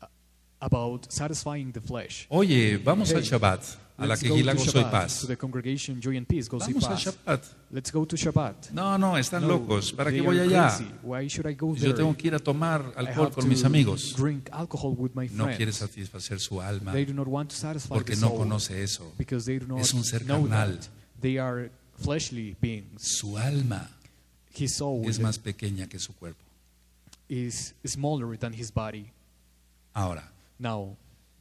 about satisfying the flesh. Oye, vamos Hey, al Shabbat, a la Let's que go Gila to Gozo y Shabbat, Paz. to the congregation Joy and Peace, Gozo y Vamos al Paz. Shabbat. Let's go to Shabbat. No, están No, locos. ¿Para they qué voy are allá? crazy. Why should I go Yo there? tengo que ir a tomar I alcohol have con to mis amigos. drink alcohol with my No quiere friends. satisfacer su alma They do not want to satisfy porque the no soul conoce eso. because they do not Es un ser know carnal. that. They are fleshly beings. Su alma His soul es más pequeña que su cuerpo. is smaller than his body. Ahora, Now,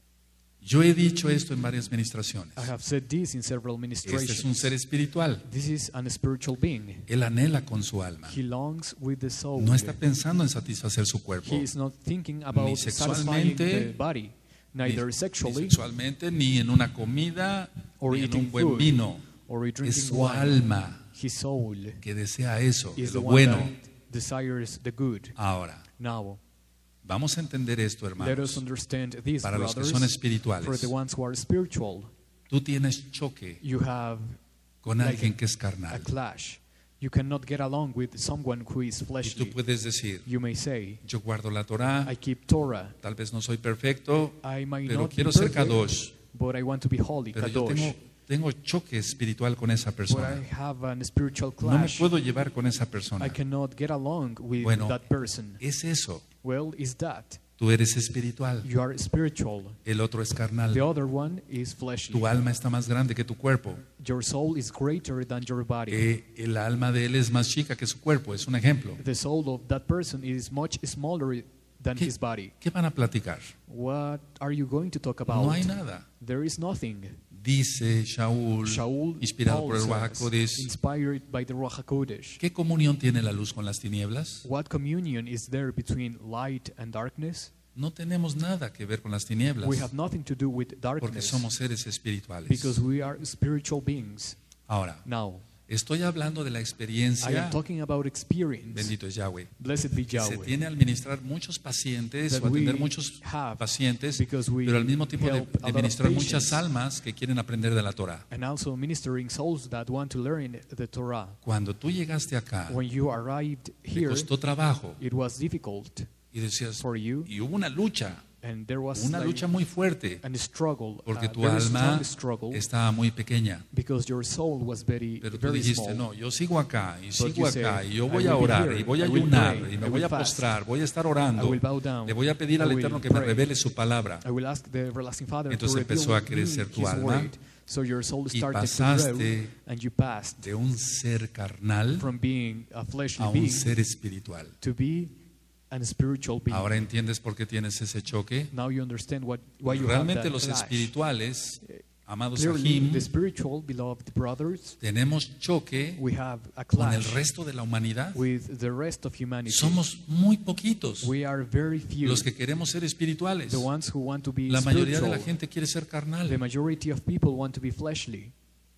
yo he dicho esto en varias ministraciones. I have said this in several Este es un ministrations. ser espiritual. This is a spiritual being. Él anhela con su alma. He longs with the soul. No está pensando en satisfacer su cuerpo, He is not thinking about Ni satisfying sexualmente, the body, ni, neither ni sexually sexualmente, ni en una comida, or ni en eating un buen food, vino. or Es drinking su wine. alma His soul que desea eso, is lo the one bueno. that desires the good. Ahora, Now, vamos a entender esto, let us hermanos. understand this, Para los que brothers. son For espirituales, the ones who are spiritual, tú tienes choque you have con like alguien que es a carnal. clash. You cannot get along with someone who is Y tú fleshly. puedes decir, You may say, yo guardo la Torah, I keep Torah. tal vez no soy perfecto, I might pero not be quiero ser perfect, kadosh. but I want to be holy, Pero yo kadosh. tengo choque espiritual con esa But persona. I have a spiritual No me clash. puedo llevar con esa persona. I cannot get along with Bueno, that person. es eso. Well, is that Tú eres espiritual, you are spiritual. el otro es The carnal. other one is fleshly. Tu alma está más grande que tu cuerpo. Your soul is greater than your body. El alma de él es más chica que su cuerpo, es un ejemplo. The soul of that person is much smaller than ¿Qué, his body. qué van a platicar? What are you going to talk about? No hay nada. There is nothing. Dice Shaul, Shaul, inspirado Paul por el says, Ruach HaKodesh, inspired by the Ruach HaKodesh. ¿qué comunión tiene la luz con las tinieblas? What communion is there between light and darkness? No tenemos nada que ver con las tinieblas, We have nothing to do with porque darkness somos seres espirituales. because we are spiritual beings. Ahora, Now, estoy hablando de la I experiencia, am talking about experience. bendito es Yahweh, Blessed be que se Yahweh. tiene al ministrar muchos pacientes That o atender we muchos have, pacientes, because we pero al mismo tiempo help a de lot of ministrar patients. muchas almas que quieren aprender de la Torah. And also ministering souls that want to learn the Torah. Cuando tú llegaste acá, When you arrived te here, costó trabajo it was difficult y decías, for you, y hubo una lucha and there was like muy fuerte, a struggle, porque a tu very alma strong struggle, estaba muy pequeña. because your soul was very, Pero tú very dijiste, small. no, yo sigo acá y But sigo you acá say, y yo I voy a will be orar here, y voy a I will ayunar pray, y me I voy a will fast, postrar, voy a estar I orando, will bow down, le voy a pedir I al will Eterno que me pray. revele su palabra. I will ask the everlasting Father Entonces to empezó a reveal me crecer tu His alma word. So your soul y started to pasaste grow, and you passed de un ser carnal from being a fleshly a un being ser espiritual. to be a spiritual being. Ahora entiendes por qué tienes ese choque. Now you understand why you have Realmente that los clash. espirituales, amados Clearly, Sahim, the spiritual, beloved brothers, tenemos choque we have a con el clash resto de la humanidad. with the rest of humanity. Somos muy poquitos We are very few. los que queremos ser espirituales. The ones who want to be La mayoría de spiritual. la gente quiere ser The carnal. majority of people want to be fleshly.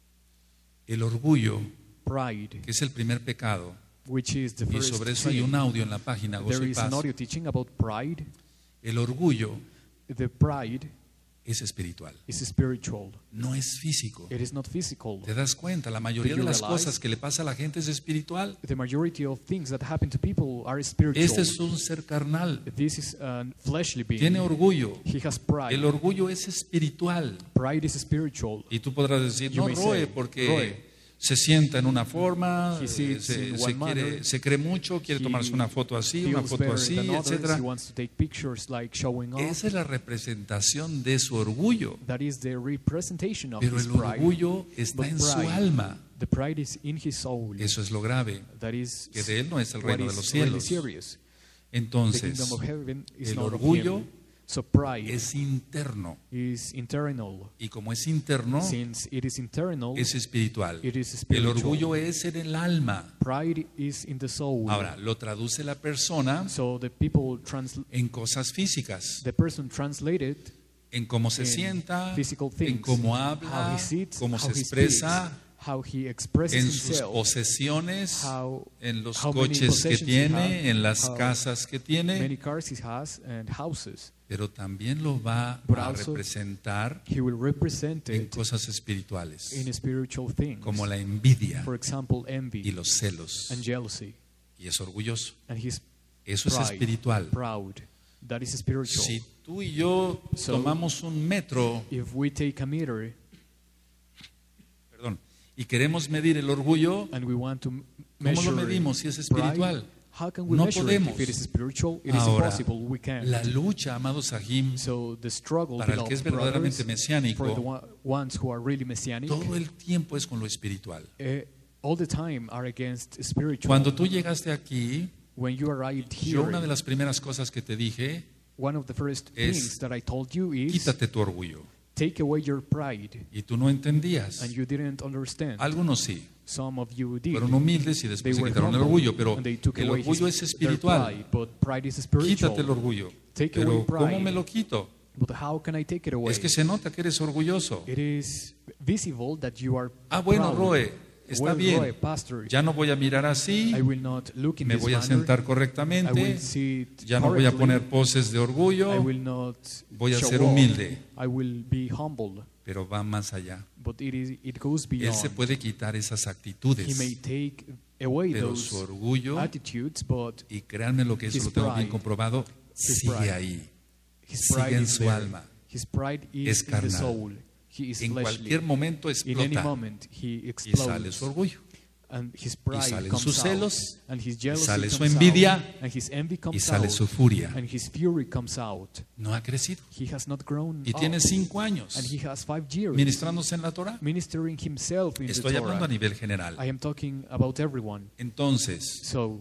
El orgullo, Pride, que es el primer pecado, which is the y first sobre eso hay un sin. audio en la página Gozo There y is an Paz. audio teaching about pride. El orgullo The pride es espiritual, is spiritual. no es físico. It is not physical. ¿Te das cuenta? La mayoría Do de you las realize? cosas que le pasa a la gente es espiritual. The majority of things that happen to people are spiritual. Este es un ser carnal. This is a fleshly being. Tiene orgullo. He has pride. El orgullo es espiritual. Pride is spiritual. Y tú podrás decir, You no, may Roe, say, porque Roe, se sienta en una forma, he sits in one manner, se cree mucho, quiere he tomarse una foto así, una feels foto better así, than others. etc. He wants to take pictures like showing off. Esa es la representación de su orgullo. That is the representation of Pero his el pride. orgullo está But en su pride, alma. The pride is in his soul. Eso es lo grave, That is que de él no es el what reino de is los really cielos. serious. The Entonces, kingdom of heaven is el not of orgullo him. So pride es interno. is internal. Y como es interno, Since it is internal, es espiritual. it is El spiritual. orgullo es en el alma. Pride is in the soul. Ahora, lo traduce la persona So the people en cosas físicas, the person translated en cómo se in sienta, physical en things, cómo how habla, he sits, cómo how se he expresa, speaks, how he expresses en sus himself, posesiones, how en los how many coches que possessions he tiene, has, en las how casas que tiene, many cars he has and houses. pero también lo va But a also, representar He will represent en it cosas espirituales, in spiritual things. como la envidia For example, y envy los celos, and jealousy. y es orgulloso. And he's Eso es pride, espiritual. proud. That is spiritual. Si tú y yo So, tomamos un metro, If we take a meter perdón, y queremos medir el orgullo, and we want to ¿cómo measure lo medimos si es pride, espiritual? how can we No measure podemos. it? If it is spiritual, it is Ahora, impossible. We can't. la lucha, amados Sahim, So the struggle para el que es beloved verdaderamente brothers, for the mesiánico, ones who are really messianic, todo el tiempo es con lo espiritual. all the time are against spiritual. Cuando tú llegaste aquí, When you arrived yo here, una de las primeras cosas que te dije one of the first es, things that I told you is quítate tu orgullo. take away your pride, Y tú no entendías. and you didn't understand. Algunos sí, Some of you did. fueron humildes y They después se were quitaron el humble, orgullo, pero and they took el away orgullo es their espiritual. pride, but pride is spiritual. Quítate el orgullo. Take away Pero ¿cómo pride. me lo quito? But how can I take it away? Es que se nota que eres orgulloso. It is visible that you are Bueno, proud. Roe, está Well, bien. Roe, Pastor, Ya no voy a mirar así, I will not look in me this voy a manner. sentar I correctamente, will sit ya no voy a correctly. poner poses de I orgullo, will not voy a show ser off. humilde. I will be humble. pero va más allá. But it goes Él beyond. se puede quitar esas He actitudes, may take away pero those su orgullo, attitudes, but y créanme lo que eso his lo tengo bien pride, comprobado, his sigue pride, ahí. his Sigue pride en is su there. alma. His pride Es is in the carnal. soul. He is En fleshly. cualquier momento In any explota moment he y explodes. sale su orgullo. And his pride salen comes sus out, celos, and his y jealousy sale su comes envidia, out, and his envy comes y sale out, su furia. and his fury comes out. No ha crecido. He has not grown Y tiene up, 5 años and he has 5 years ministrándose en la Torah. ministering himself in Estoy the hablando a Torah. nivel general. I am talking about everyone. Entonces, So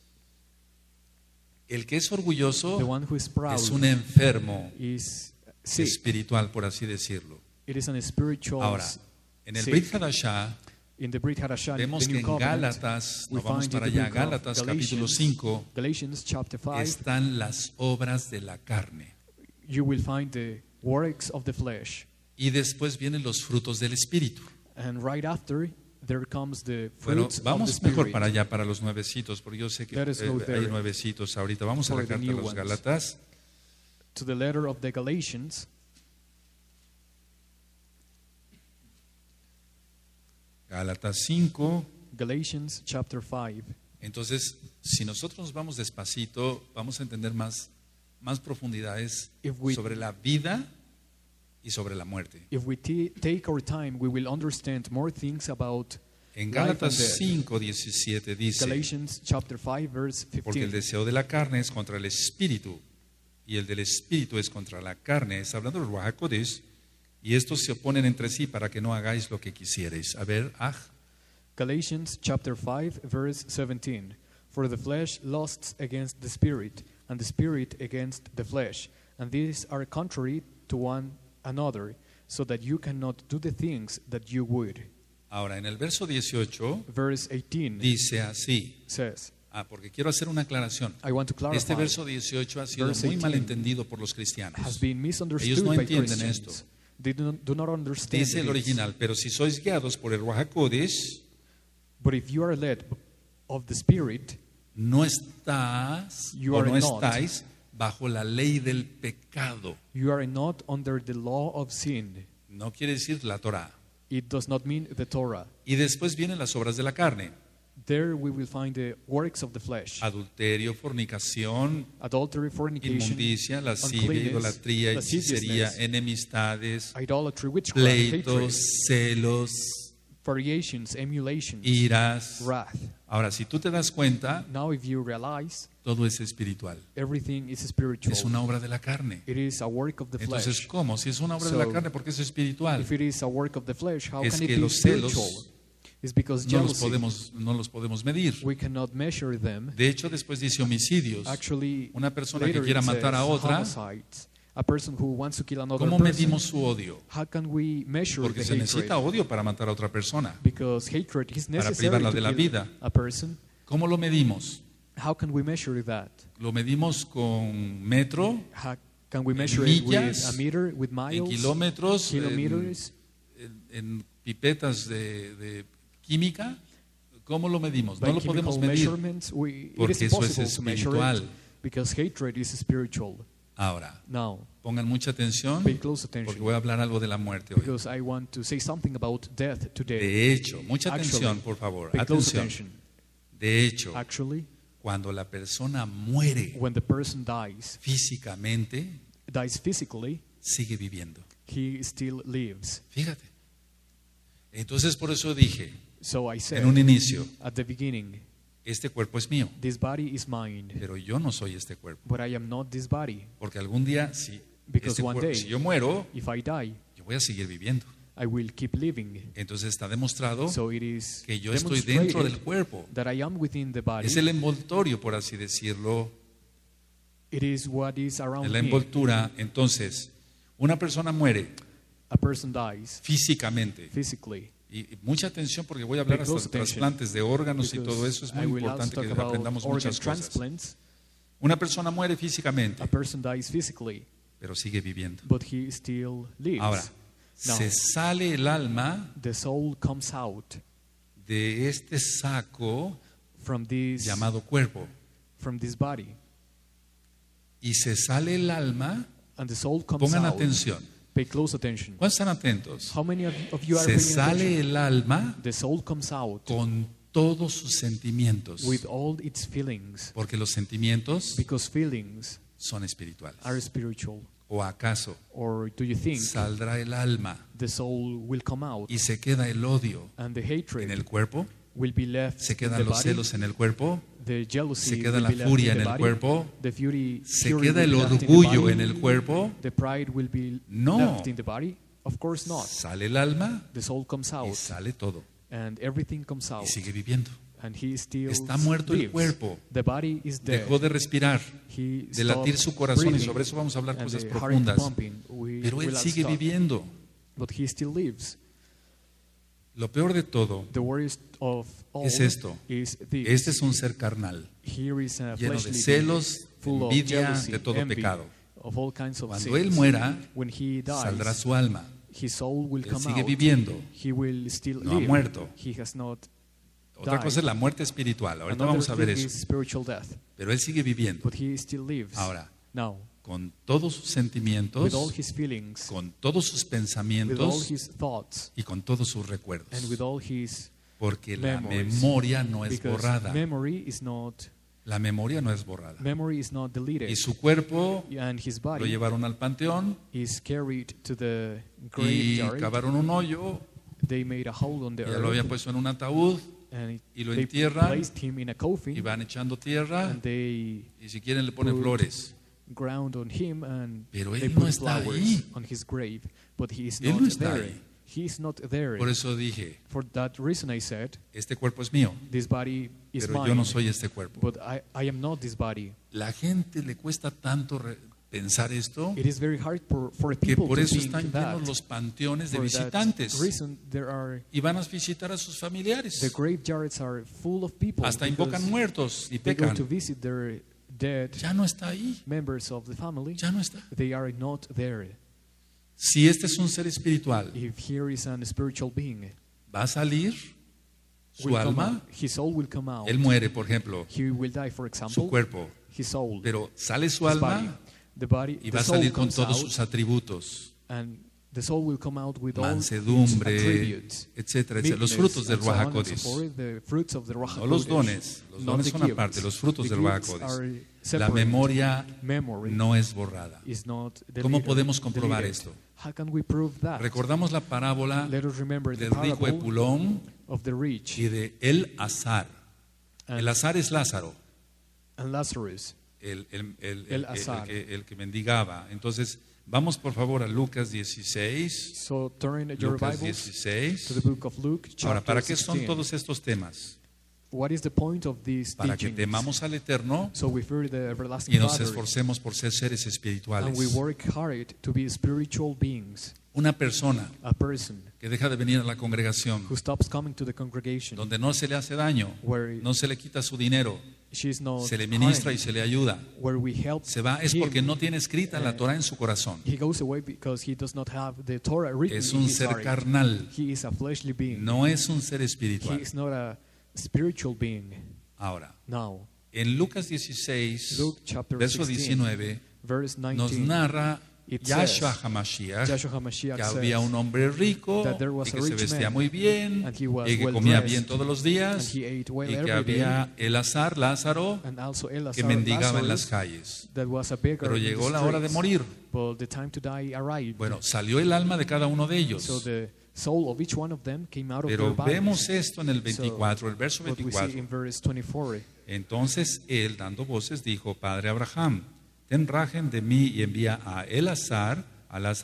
el que es the orgulloso one who is proud es un enfermo is sick. espiritual, por así decirlo. It is an spiritual. Ahora, en el sick. Brit Hadashah In the Brit Hadashah, vemos the que New en Covenant, Gálatas, we nos vamos find para in the allá, book of Gálatas capítulo Galatians, 5, Galatians chapter 5, están las obras de la carne. you will find the works of the flesh. Y después vienen los frutos del Espíritu. And right after, there comes the Bueno, fruits of the vamos mejor Spirit. para allá, para los nuevecitos, porque yo sé que Let us go hay there 9citos ahorita. Vamos a for la the carta a new los ones. Gálatas. To the letter of the Galatians, Gálatas 5. Galatians chapter 5. Entonces, si nosotros nos vamos despacito, vamos a entender más profundidades If we- sobre la vida y sobre la muerte. If we take our time, we will understand more things about En life and Gálatas death. 5:17 dice, Galatians chapter 5, verse porque el 15. deseo de la carne es contra el espíritu y el del espíritu es contra la carne. Está hablando del Ruach HaKodesh, y estos se oponen entre sí para que no hagáis lo que quisierais. A ver, Galatians chapter 5, verse 17. For the flesh lusts against the spirit, and the spirit against the flesh, and these are contrary to one another, so that you cannot do the things that you would. ahora en el verso 18 Verse 18 dice así. says, Porque quiero hacer una aclaración. I want to clarify, Este verso 18 ha sido Verse muy 18 mal entendido por los cristianos. has been misunderstood Ellos no by entienden Christians. esto. They do not understand Dice el this. original, pero si sois guiados por el Ruach HaKodesh, But if you are led of the Spirit, no estás You o are no not. estáis bajo la ley del pecado. you are not under the law of sin. No quiere decir la Torah. It does not mean the Torah. Y después vienen las obras de la carne. There we will find the works of the flesh. Adulterio, fornicación, Adultery, fornication, inmundicia, lascivia, uncleanness, idolatría, hechicería, lasciviousness, enemistades, idolatry, witchcraft, hatred, pleitos, celos, variations, emulations, iras. wrath. Ahora, si tú te das cuenta, Now if you realize, todo es espiritual. everything is spiritual. Es una obra de la carne. It is a work of the Entonces, flesh. ¿cómo? Si es una obra de la So, carne, ¿por qué es espiritual? If it is a work of the flesh, how Es can it que be los celos spiritual? It's because No los jealousy, podemos medir. we cannot measure them. De hecho, después dice homicidios. Actually, Una persona que later quiera it matar a says otra, homicides. A person who wants to kill another ¿cómo person. medimos su odio? How can we measure Porque the se necesita hatred? odio para matar a otra persona. Because hatred is Para necessary privarla to de la kill vida. a person. ¿Cómo lo medimos? How can we measure that? ¿Lo medimos con metro, How can we measure it with millas, a meter, with en miles, kilómetros, kilometers? en pipetas de química? ¿Cómo lo medimos? By No lo podemos chemical medir. measurements, it Porque is eso es impossible to measure espiritual. it because hatred is spiritual. Ahora, Now, pongan mucha atención pay close porque attention voy a hablar algo de la muerte hoy. because I want to say something about death today. De hecho, mucha Actually, atención, por favor. Pay close Atención. attention. De hecho, Actually, cuando la persona muere when the person dies físicamente, physically, sigue viviendo. he still lives. Fíjate. Entonces, por eso dije So I said en un inicio, at the beginning, este cuerpo es mío, this body is mine, pero yo no soy este cuerpo. but I am not this body. Porque algún día, si, Because one day, si yo muero, if I die, yo voy a seguir viviendo. I will keep living. Entonces está demostrado So it is que yo estoy dentro del demonstrated cuerpo. that I am within the body. Es el envoltorio, por así decirlo, It is what is around en la me. envoltura. Entonces, una persona muere A person dies físicamente. physically. Y mucha atención porque voy a hablar Pay hasta close de attention, trasplantes de órganos y because todo eso. Es muy I will importante also que talk about aprendamos organ muchas cosas. transplants. Una persona muere físicamente, A person dies physically, pero sigue viviendo. but he still lives. Ahora, Now, se sale el alma the soul comes out de este saco from this cuerpo body, y se sale el alma. and the soul comes Pongan out. atención. Pay close attention. ¿Cuántos están atentos? How many of you are Se paying sale attention? el alma The soul comes out con todos sus sentimientos, with all its feelings, porque los sentimientos because feelings son espirituales. are spiritual. ¿O acaso Or do you think saldrá el alma the soul will come out y se queda el odio and the en hatred el cuerpo? will be left ¿Se in quedan the los body? celos en el cuerpo? The jealousy ¿Se queda will la be left furia in en the el body? cuerpo? The fury ¿Se will queda el be left in the orgullo body? en el cuerpo? The pride will be No. left in the body? Of course not. Sale el alma The soul comes y out sale todo and everything comes y out, sigue viviendo. and he still Está muerto el lives. cuerpo. The body is dead. Dejó de respirar, He de latir stopped su corazón, y breathing, sobre eso vamos a hablar and cosas the heart profundas. pumping Pero él will sigue stop. viviendo. But he still lives. Lo peor de todo The worst of all es esto. is this. Este es un ser carnal, Here is a lleno de fleshly celos, being, full of envidia, jealousy, de todo envy, pecado. of all kinds of Cuando sins. él muera, When he saldrá dies, su alma. his soul will Él come sigue out. viviendo. He will still No ha live. muerto. He has not Otra died. cosa es la muerte espiritual. Ahorita Another vamos a ver thing eso. is spiritual death, Pero él sigue viviendo. but he still lives. Ahora, Now, con todos sus sentimientos, with all his feelings, con todos sus with all pensamientos his thoughts, y con todos sus recuerdos. and with all his Porque la memories. memoria no es because borrada. memory is not deleted, Y su cuerpo and his lo body llevaron al panteón is carried to the y graveyard. cavaron un hoyo, They made a hole on the ya lo habían earth, puesto en un ataúd and y lo they entierran, placed him in a coffin, y van echando tierra and they y si quieren le ponen put flores. ground on him, and Pero they él no put está flowers ahí. on his grave. But he is Él not no está there. ahí. He is not there. Por eso dije, For that reason, I said, este cuerpo es mío, this body is pero mine, yo no soy este cuerpo. but I am not this body. La gente le cuesta tanto pensar esto It is very hard for que people por to eso think están that. llenos los panteones de For that visitantes reason, there are y van a visitar a sus the familiares. graveyards are full of people. Hasta because invocan muertos y they go to pecan. visit their dead Ya no está ahí, members of the family. ya no está. They are not there. Si este es un ser espiritual, If here is an spiritual being, va a salir su will come alma. out, his soul will come out. Él muere, por ejemplo, He will die, for su example, cuerpo, his soul, pero sale su his body. alma The body, y the va a soul salir con comes todos out, sus atributos, and the soul will come out with all its mansedumbre, attributes, etcétera, etcétera. Los meekness, frutos del and so on Ruach and so HaKodesh. forth, the fruits of the Ruach No los HaKodesh, dones, los not dones the son gifts. aparte, los frutos The del Ruach gifts HaKodesh. are La separate. memoria Memory no es borrada. is not ¿Cómo deleted, podemos comprobar deleted. esto? How can we prove that? Recordamos la parábola Let us remember the del rico parable Epulón of the rich y de El Azar. and, El Azar es Lázaro, and Lazarus. El azar. el que mendigaba. Entonces, vamos por favor a Lucas 16. So turn your Lucas Bibles to 16. the book of Luke, Ahora, chapter ¿para qué son 16. todos estos temas? What is the point of these Para que teachings? temamos al Eterno So we fear the everlasting y nos Father, esforcemos por ser seres and espirituales. we work hard to be spiritual beings. Una persona A person que deja de venir a la congregación, who stops coming to the congregation, donde no se le hace daño, where no se le quita su dinero, she's not se le ministra y harmed, se le ayuda, where we help se va, es him. porque no tiene escrita la Torah en su corazón. He goes away because he does not have the Torah written Es in un his ser heart. carnal, He is a fleshly being. no es un ser He espiritual. is not a spiritual being. Ahora, Now, en Lucas 16, Luke chapter verso 16, 19, verse nos 19, narra it Yahshua says, HaMashiach, Joshua HaMashiach que says había un hombre rico that there was y a que se rich vestía man, muy bien and he was y que well comía dressed, bien todos los and días he ate well y que every había el azar, Lázaro, and also que Elazar, mendigaba en las Lazarus, calles. that was a beggar Pero in the llegó la hora de streets. morir. But the time to die arrived. Bueno, salió el alma de cada uno de So ellos. the soul of each one of them came out of Pero their bodies. vemos esto en el 24, el verso What we see 24. in verse 24. Entonces él, dando voces, dijo: Padre Abraham, ten rajen de mí y envía a Elazar, a Lázaro,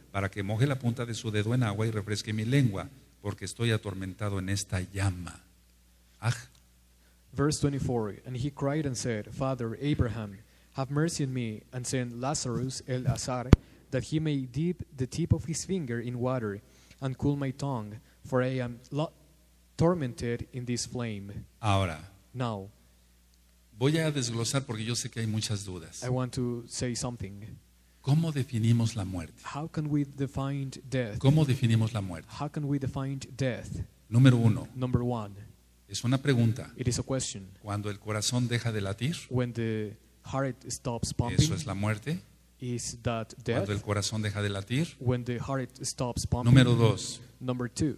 para que moje la punta de su dedo en agua y refresque mi lengua, porque estoy atormentado en esta llama. Aj. Verse 24, and he cried and said, Father Abraham, have mercy on me, and send Lazarus el Azar, that he may dip the tip of his finger in water, and cool my tongue, for I am tormented in this flame. Ahora, Now, voy a desglosar porque yo sé que hay muchas dudas. I want to say something. ¿Cómo definimos la muerte? How can we define death? ¿Cómo definimos la muerte? How can we define death? Número 1, Number one, es una pregunta. it is a question. Cuando el corazón deja de latir, When the heart stops pumping, eso es la muerte. is that Cuando death? el corazón deja de latir. When the heart stops pumping. Número 2, Number two,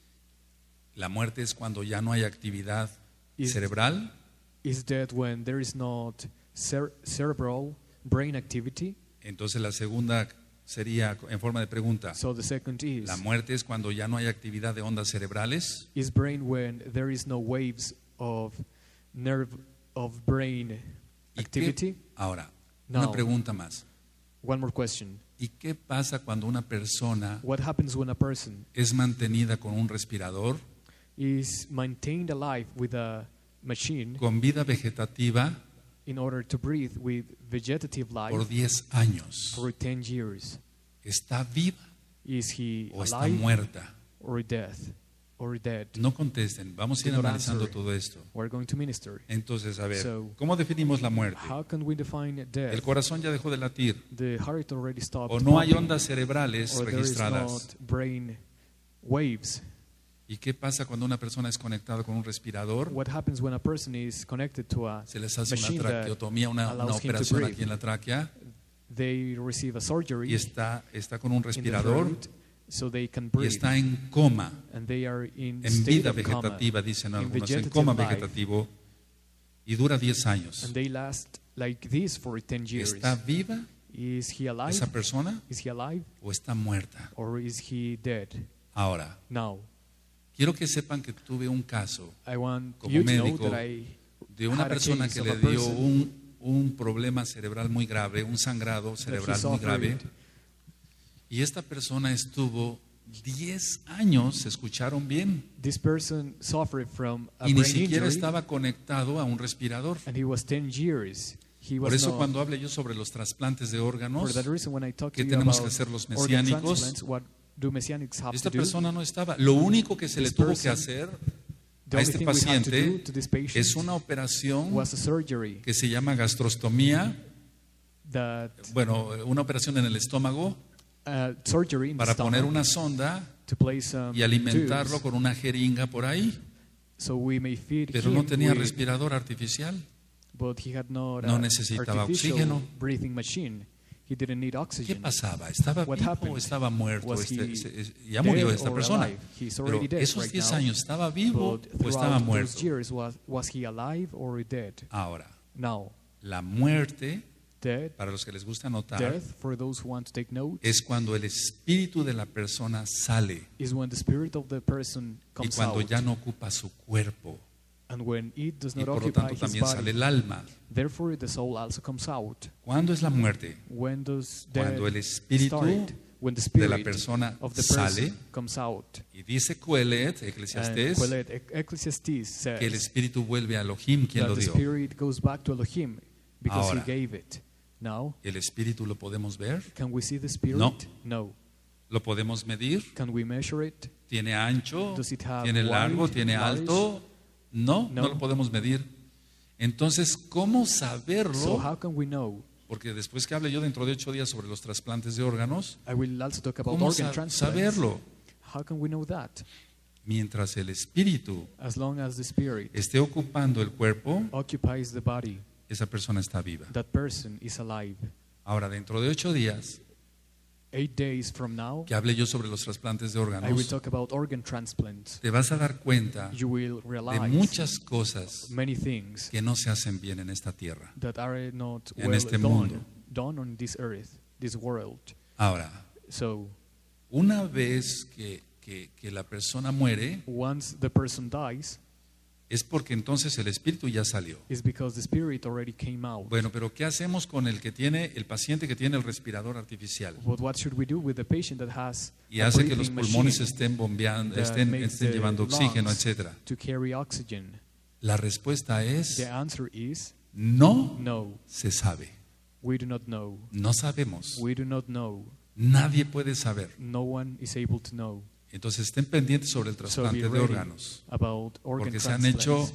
la muerte es cuando ya no hay actividad Is- cerebral. is death when there is not cerebral brain activity. Entonces la segunda sería en forma de pregunta. So the second is, La muerte es cuando ya no hay actividad de ondas cerebrales. is brain when there is no waves of nerve of brain ¿Y activity? ahora, No. una pregunta más. One more question. ¿Y qué pasa cuando una persona What happens when a person es mantenida con un respirador, is maintained alive with a machine con vida vegetativa in order to breathe with vegetative por life 10 años? for 10 years? ¿Está viva Is he o está alive muerta? or death or dead? No contesten, vamos a ir Do not analizando answer. todo esto. We're going to minister. Entonces, a ver, So, ¿cómo definimos la muerte? How can we define El death? corazón ya dejó de latir, The heart already stopped o no hay pumping, ondas cerebrales or there is registradas. not brain waves. ¿Y qué pasa cuando una persona es conectada con un respirador? What happens when a person is connected to a Se les hace una machine that traqueotomía, una allows him to operación breathe? aquí en la tráquea They receive a surgery y está con un in the respirador throat so they can y breathe, está en coma, and they are in en state vida of coma, vegetativa, dicen in algunos, en vegetative coma life, vegetativo y dura 10 años. and they last like this for 10 years. ¿Está viva Is he alive? esa persona Is he alive o está muerta? or is he dead? Ahora, Now, quiero que sepan que tuve un caso I want Como you to know médico, that I de una had a persona case que of le a dio person un problema cerebral muy grave, un sangrado that he cerebral muy grave. suffered. Y esta persona estuvo 10 años, ¿se escucharon bien? This person suffered from a Y ni brain siquiera injury, estaba conectado a un respirador. and he was 10 years. He Por was eso not, cuando hable yo sobre los trasplantes de for órganos, that reason, when I talk to ¿qué you tenemos about que hacer los organ mesiánicos? transplants, what do messianics have Esta to do? persona no estaba. Lo único que se le This tuvo que person, hacer The a only este thing we had to do paciente to this patient es una operación was a surgery que se llama gastrostomía, that una operación en el estómago surgery in the para poner stomach una sonda to place some y alimentarlo tubes con una jeringa por ahí, so we may feed pero him no tenía with, respirador artificial. but he had not No a necesitaba artificial oxígeno. breathing machine. He didn't need ¿Qué oxygen. pasaba? ¿Estaba What vivo happened? o estaba muerto? Was he Ya murió dead esta or persona. alive? He's Pero already dead esos right 10 now. años, ¿estaba vivo But o estaba throughout muerto? those years, was he alive or dead? Ahora, Now, la muerte, death, para los que les gusta notar, death, for those who want to take note, es cuando el espíritu de la persona sale is when the spirit of the person y comes cuando out, ya no ocupa su cuerpo and when it does y not por lo occupy tanto his también sale body. el alma. Therefore, the soul also comes out. ¿Cuándo es la muerte? When does Cuando el death espíritu start? When the de la spirit persona of the sale. person comes out. Y dice Coelet, And Eclesiastés, Ecclesiastes says que el espíritu vuelve a Elohim, quien that lo the dio. spirit goes back to Elohim because Ahora. he gave it. Now, ¿El espíritu lo podemos ver? can we see the spirit? No. No. ¿Lo podemos medir? Can we measure it? ¿Tiene ancho? Does it have ¿Tiene largo? wide, ¿Tiene large? alto? No, No. no lo podemos medir. Entonces, ¿cómo So saberlo? how can we know? Porque después que hable yo dentro de 8 días sobre los trasplantes de órganos, I will also talk about ¿cómo organ transplants. saberlo? How can we know that? Mientras el espíritu As long as the spirit esté ocupando el cuerpo, occupies the body, esa persona está viva. that person is alive. Ahora, dentro de 8 días, 8 days from now, que hable yo sobre los trasplantes de I will órganos, talk about organ transplants. te vas a dar cuenta You will de realize muchas cosas many things que no se hacen bien en esta tierra. that are not En well este mundo. done on this earth, this world. Ahora, So una vez que la persona muere, once the person dies, es porque entonces el espíritu ya salió. is because the spirit already came out. Bueno, pero ¿qué hacemos con el paciente que tiene el respirador artificial? But what should we do with the patient that has Y a hace que los breathing pulmones machine estén bombeando, that estén makes the llevando oxígeno, lungs etcétera? to carry oxygen? La respuesta es The answer is no no. se sabe. We do not know. No sabemos. We do not know. Nadie puede saber. No one is able to know. Entonces estén pendientes sobre el So trasplante be de ready órganos, about organ porque se han hecho transplants,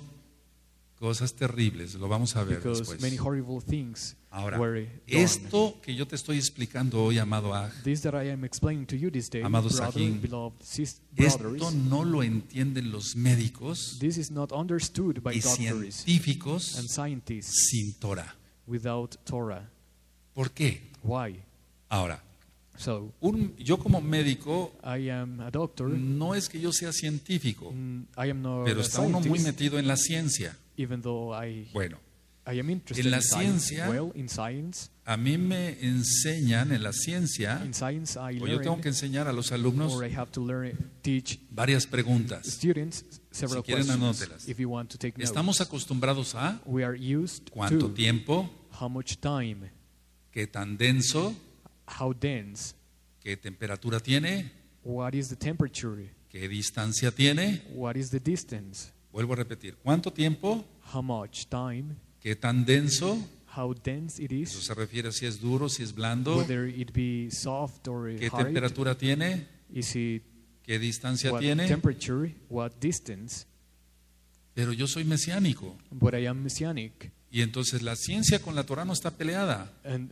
cosas terribles. Lo vamos a ver because many después. horrible things Ahora, were done. esto que yo te estoy explicando hoy, amado Aj, This that I am explaining to you this day, Amado brother, Sahin, beloved esto brothers, no lo entienden los médicos this is not understood by y doctors científicos and scientists sin Torah. without Torah. ¿Por qué? Why? Ahora, So, yo como médico, I am a doctor. no es que yo sea científico, I am not pero a está uno muy scientist, metido en la ciencia. even though I Bueno, am interested en la in science. ciencia- Well, in science, a mí me enseñan en la ciencia, in science I o yo tengo learn, que enseñar a los alumnos or I have to teach varias preguntas. students several Si quieren, questions. anótelas. If you want to take notes, Estamos acostumbrados a we are used cuánto to tiempo, how much time, qué tan denso, how dense, qué temperatura tiene, what is the temperature, qué distancia tiene. what is the distance, Vuelvo a repetir, cuánto tiempo, how much time, qué tan denso. how dense it Eso is, se refiere a si es duro, si es blando, whether it be soft or qué hard, temperatura tiene, is it qué distancia what tiene. temperature, what distance, Pero yo soy mesiánico. but I am messianic. Y entonces la ciencia con la Torah no está peleada. And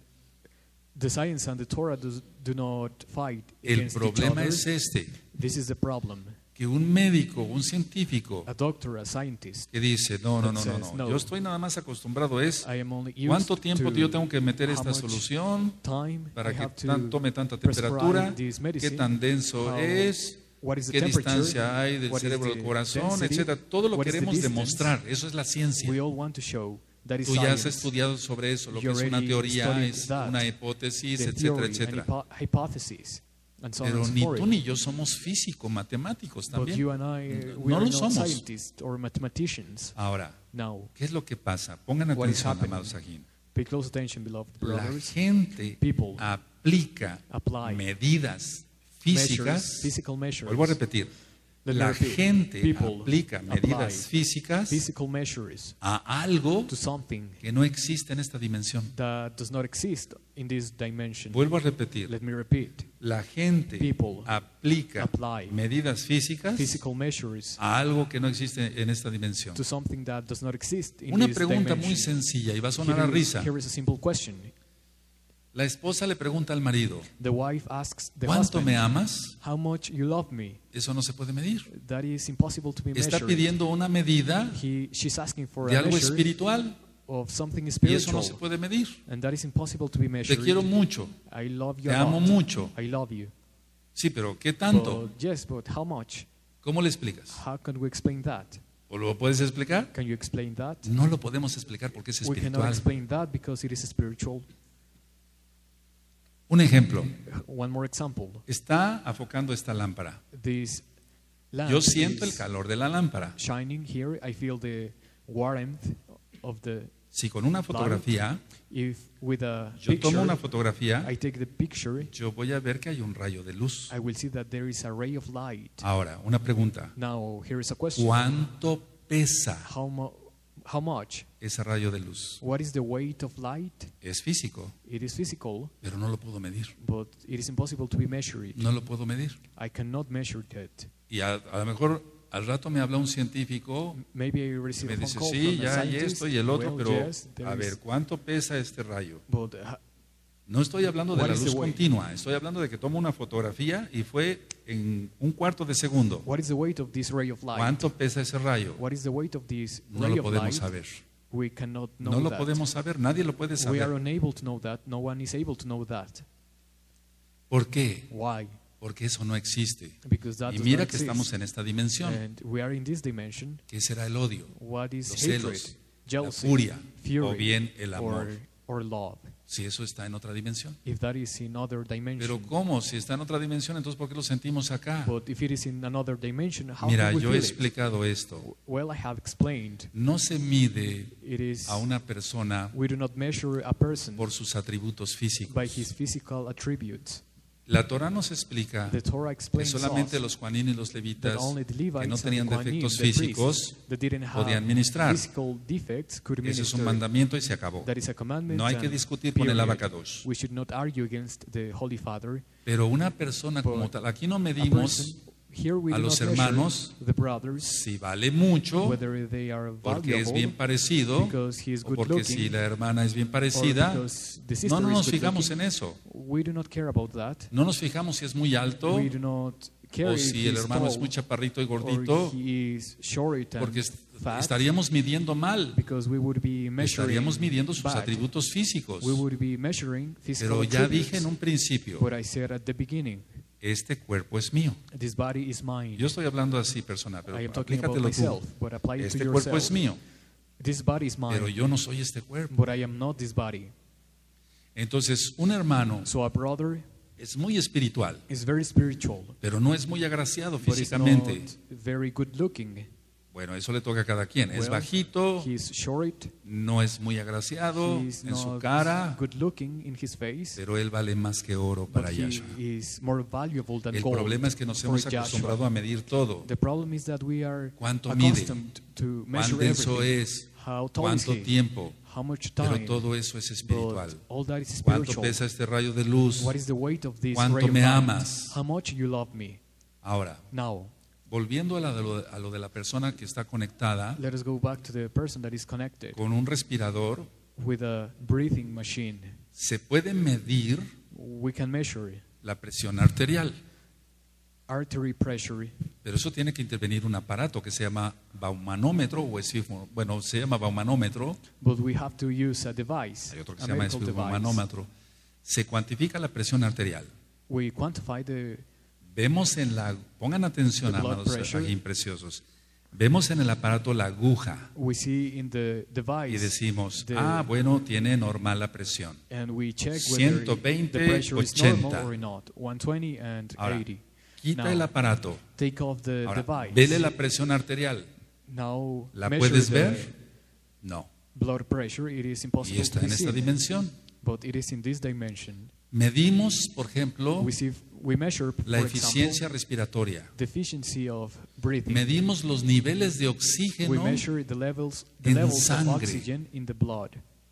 the science and the Torah do not fight El against each problema other. es este, This is the problem. que un médico, un científico A doctor, a scientist, que dice, no, that says, no. yo estoy nada más acostumbrado es I am only used cuánto tiempo to yo tengo que meter how esta much solución time para I que have to tome tanta prescribe temperatura, this qué medicine, tan denso how- es, what is the qué temperature, distancia hay del what is cerebro the al corazón, density, etcétera. Todo lo what is the queremos distance. demostrar. Eso es la ciencia. We all want to show that is Tú ya has science. estudiado sobre eso, lo que You es una already teoría, studied es that, una hipótesis, the etcétera, theory etcétera. and hypothesis, and so on Pero and so ni forth. tú ni yo somos físico-matemáticos But you también. and I, No we lo are not somos. scientists or mathematicians. Ahora, Now, ¿qué es lo que pasa? Pongan What is atención, happening? amados Sahin. pay close attention, beloved La brothers. gente People aplica apply medidas Measures, físicas. physical measures. Vuelvo a repetir. Let me La repeat. gente People aplica apply medidas físicas physical measures a algo to something que no existe en esta dimensión. that does not exist in this dimension. Vuelvo a repetir. Let me repeat. La gente People aplica apply medidas físicas Physical measures a algo que no existe en esta dimensión. to something that does not exist in Una this pregunta muy dimension. sencilla y va a sonar a risa. Here is a simple question. La esposa le pregunta al marido, The wife asks the ¿cuánto husband, me amas? how much you love me? Eso no se puede medir. That is impossible to be Está measured. pidiendo una medida She's asking for de a algo measure espiritual of something y eso spiritual, no se puede medir. and that is impossible to be Te measured. quiero mucho, I love you te a amo lot. mucho. I love you. Sí, pero ¿qué tanto? But yes, but how much? ¿Cómo le explicas? How can we explain that? ¿O lo puedes explicar? Can you explain that? No lo podemos explicar porque es We cannot espiritual. explain that because it is spiritual. Un ejemplo. One more example. Está afocando esta lámpara. This lamp Yo siento el is calor de la lámpara. shining here. I feel the warmth of the. Si con una fotografía, If with a yo picture, tomo una fotografía, I take the picture, yo voy a ver que hay un rayo de luz. I will see that there is a ray of light. Ahora, una pregunta. Now here is a question. ¿Cuánto pesa How much? ese rayo de luz? What is the weight of light? Es físico, It is physical, pero no lo puedo medir. but it is impossible to be measured. No lo puedo medir. I cannot measure that. Y a lo mejor al rato me habla un científico Maybe I y receive me a phone dice, call sí, from a ya hay scientist. esto y el otro, Well, pero yes, there a is- ver, ¿cuánto pesa este rayo? But No estoy hablando de What la is the luz weight? continua, estoy hablando de que tomo una fotografía y fue en un cuarto de segundo. what is the weight of this ray of light? ¿Cuánto pesa ese rayo? What is the weight of this No ray lo of podemos light? saber. We cannot know No lo that. podemos saber, nadie lo puede We are saber. unable to know that. No one is able to know that. ¿Por qué? Why? Porque eso no existe. Because that Y does mira not que exist. estamos en esta dimensión. And we are in this dimension. ¿Qué será el odio? What is Los hatred, celos, jealousy, la furia fury, o bien el amor. or love? Si eso está en otra dimensión. if that is in other Pero dimension. ¿cómo? Si está en otra dimensión, entonces ¿por qué lo sentimos acá? But if it is in another dimension, how Mira, can we yo he feel it? explicado esto. Well, I have explained. No se mide It is a una persona we do not measure a person por sus atributos físicos. by his physical attributes. La Torah nos explica The Torah que explains solamente us los Juanín y los that levitas only the que no Levites and tenían the Kohanim, defectos the priests físicos that didn't podían have ministrar. physical defects could Ese es minister. un mandamiento y se acabó. That is a commandment. No hay que and discutir con el period. Abacadosh. We should not argue against the Holy Father. Pero una persona como But tal, aquí no A medimos person, here we a do los not measure hermanos the brothers si vale mucho whether they are porque es bien valuable parecido because he is o good porque si looking la hermana es bien or parecida. because the sister No, no is nos good fijamos looking. en eso. We do not care about that. No nos fijamos si es muy alto We do not care o if si el he's hermano es tall muy chaparrito y or gordito, he is short porque and fat, estaríamos midiendo mal. because we would be measuring Estaríamos midiendo sus bad. atributos físicos. We would be measuring physical Pero ya attributes. dije en un principio, What I said at the beginning, este cuerpo es mío. this body is mine. Yo estoy hablando así personal, pero I am talking about aplícatelo myself, tú. but apply it to Este yourself. cuerpo es mío, This body is mine, pero yo no soy este cuerpo. but I am not this body. Entonces, un hermano So a brother es muy espiritual, is very spiritual, pero no es muy agraciado but is not físicamente. very good looking. Bueno, eso le toca a cada quien. Es Well, bajito, He is short, no es muy agraciado he is en su not cara, good looking in his face, pero él vale más que oro but para he Yahshua. is more valuable than El gold problema es que nos for hemos Joshua. acostumbrado a medir todo. The problem is that we are ¿Cuánto mide? accustomed to ¿Cuán measure denso everything. es? How tall is ¿Cuánto he? tiempo? How much Pero time? todo eso es espiritual. But all that is ¿Cuánto spiritual. pesa este rayo de luz? What is the weight of this ¿Cuánto ray of me light? amas? How much you love me? Ahora, Now, volviendo a lo de la persona que está conectada let us go back to the person that is connected con un respirador, with a breathing machine. se puede medir We can measure la presión arterial, artery pressure, pero eso tiene que intervenir un aparato que se llama baumanómetro bueno, se llama baumanómetro, but we have to use a device, hay otro que a se llama medical device. esfigmomanómetro. Se cuantifica la presión arterial. We quantify Vemos pongan atención, The blood amados pressure. aquí preciosos. Vemos en el aparato la aguja we see in the y device, decimos, the- bueno, tiene normal la presión. and we check whether 120, the pressure is 80. normal or not. 120 and Ahora, 80. quita Now, el aparato. take off the Ahora, device. vele la presión arterial. Now ¿La measure puedes the ver? No. blood pressure. It is Y impossible está to en be esta seen, dimensión. but it is in this dimension. Medimos, por ejemplo, We measure, la for eficiencia example, respiratoria. the efficiency of breathing. Medimos los niveles de We oxígeno, measure the levels en of sangre. oxygen in the blood.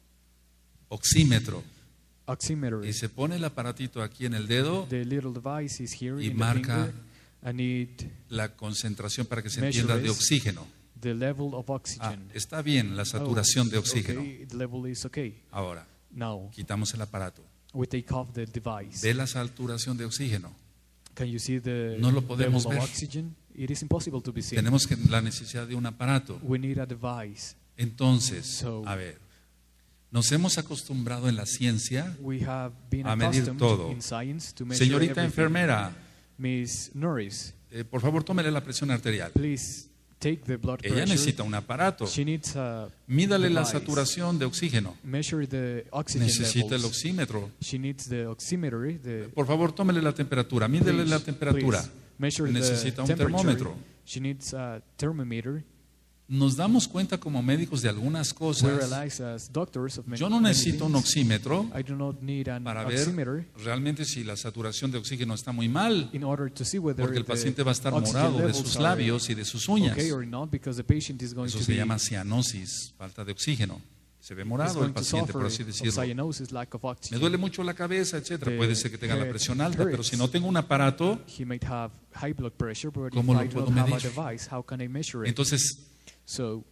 oxímetro. Oximeter. Y se pone el aparatito aquí en el dedo, The little device is here Y in marca the finger, and it la concentración para que se Measures entienda de oxígeno. the level of oxygen. Está bien la saturación de oxígeno. Okay, the level is okay. Ahora, Now quitamos el aparato. we take off the device. Ve la saturación de oxígeno. Can you see the No lo level podemos of ver. oxygen? It is impossible to be seen. Tenemos la necesidad de un aparato. We need a device. Entonces, So- a ver, nos hemos acostumbrado en la ciencia. We have been A medir accustomed todo. in science to measure Señorita everything. enfermera, Miss Norris, por favor tómele la presión arterial. please take the blood Ella pressure. necesita un aparato. She needs a Mídale la device. saturación de oxígeno. Measure the oxygen Necesita el levels. oxímetro. She needs the oximeter. Por favor, tómele la temperatura. Mídele la temperatura. please measure Necesita the un temperature. termómetro. She needs a thermometer. Nos damos cuenta como médicos de algunas We cosas. realize as doctors of Yo no many necesito un things, oxímetro I do not need an para ver oximeter realmente si la saturación de oxígeno está muy mal, in order to see whether porque el the paciente va a estar oxygen morado de levels sus are labios y de sus uñas. okay or not, because the patient is going Eso to se be llama cianosis, falta de oxígeno. Se ve is morado el going to paciente, por suffer así of decirlo. cyanosis, lack of Me oxygen. duele mucho la cabeza, etcétera. Puede ser que tenga la head presión alta, pero si no hurts. tengo un aparato, He might have high blood pressure, but if ¿Cómo lo I do puedo not have a medir? device, how can I measure it? entonces So,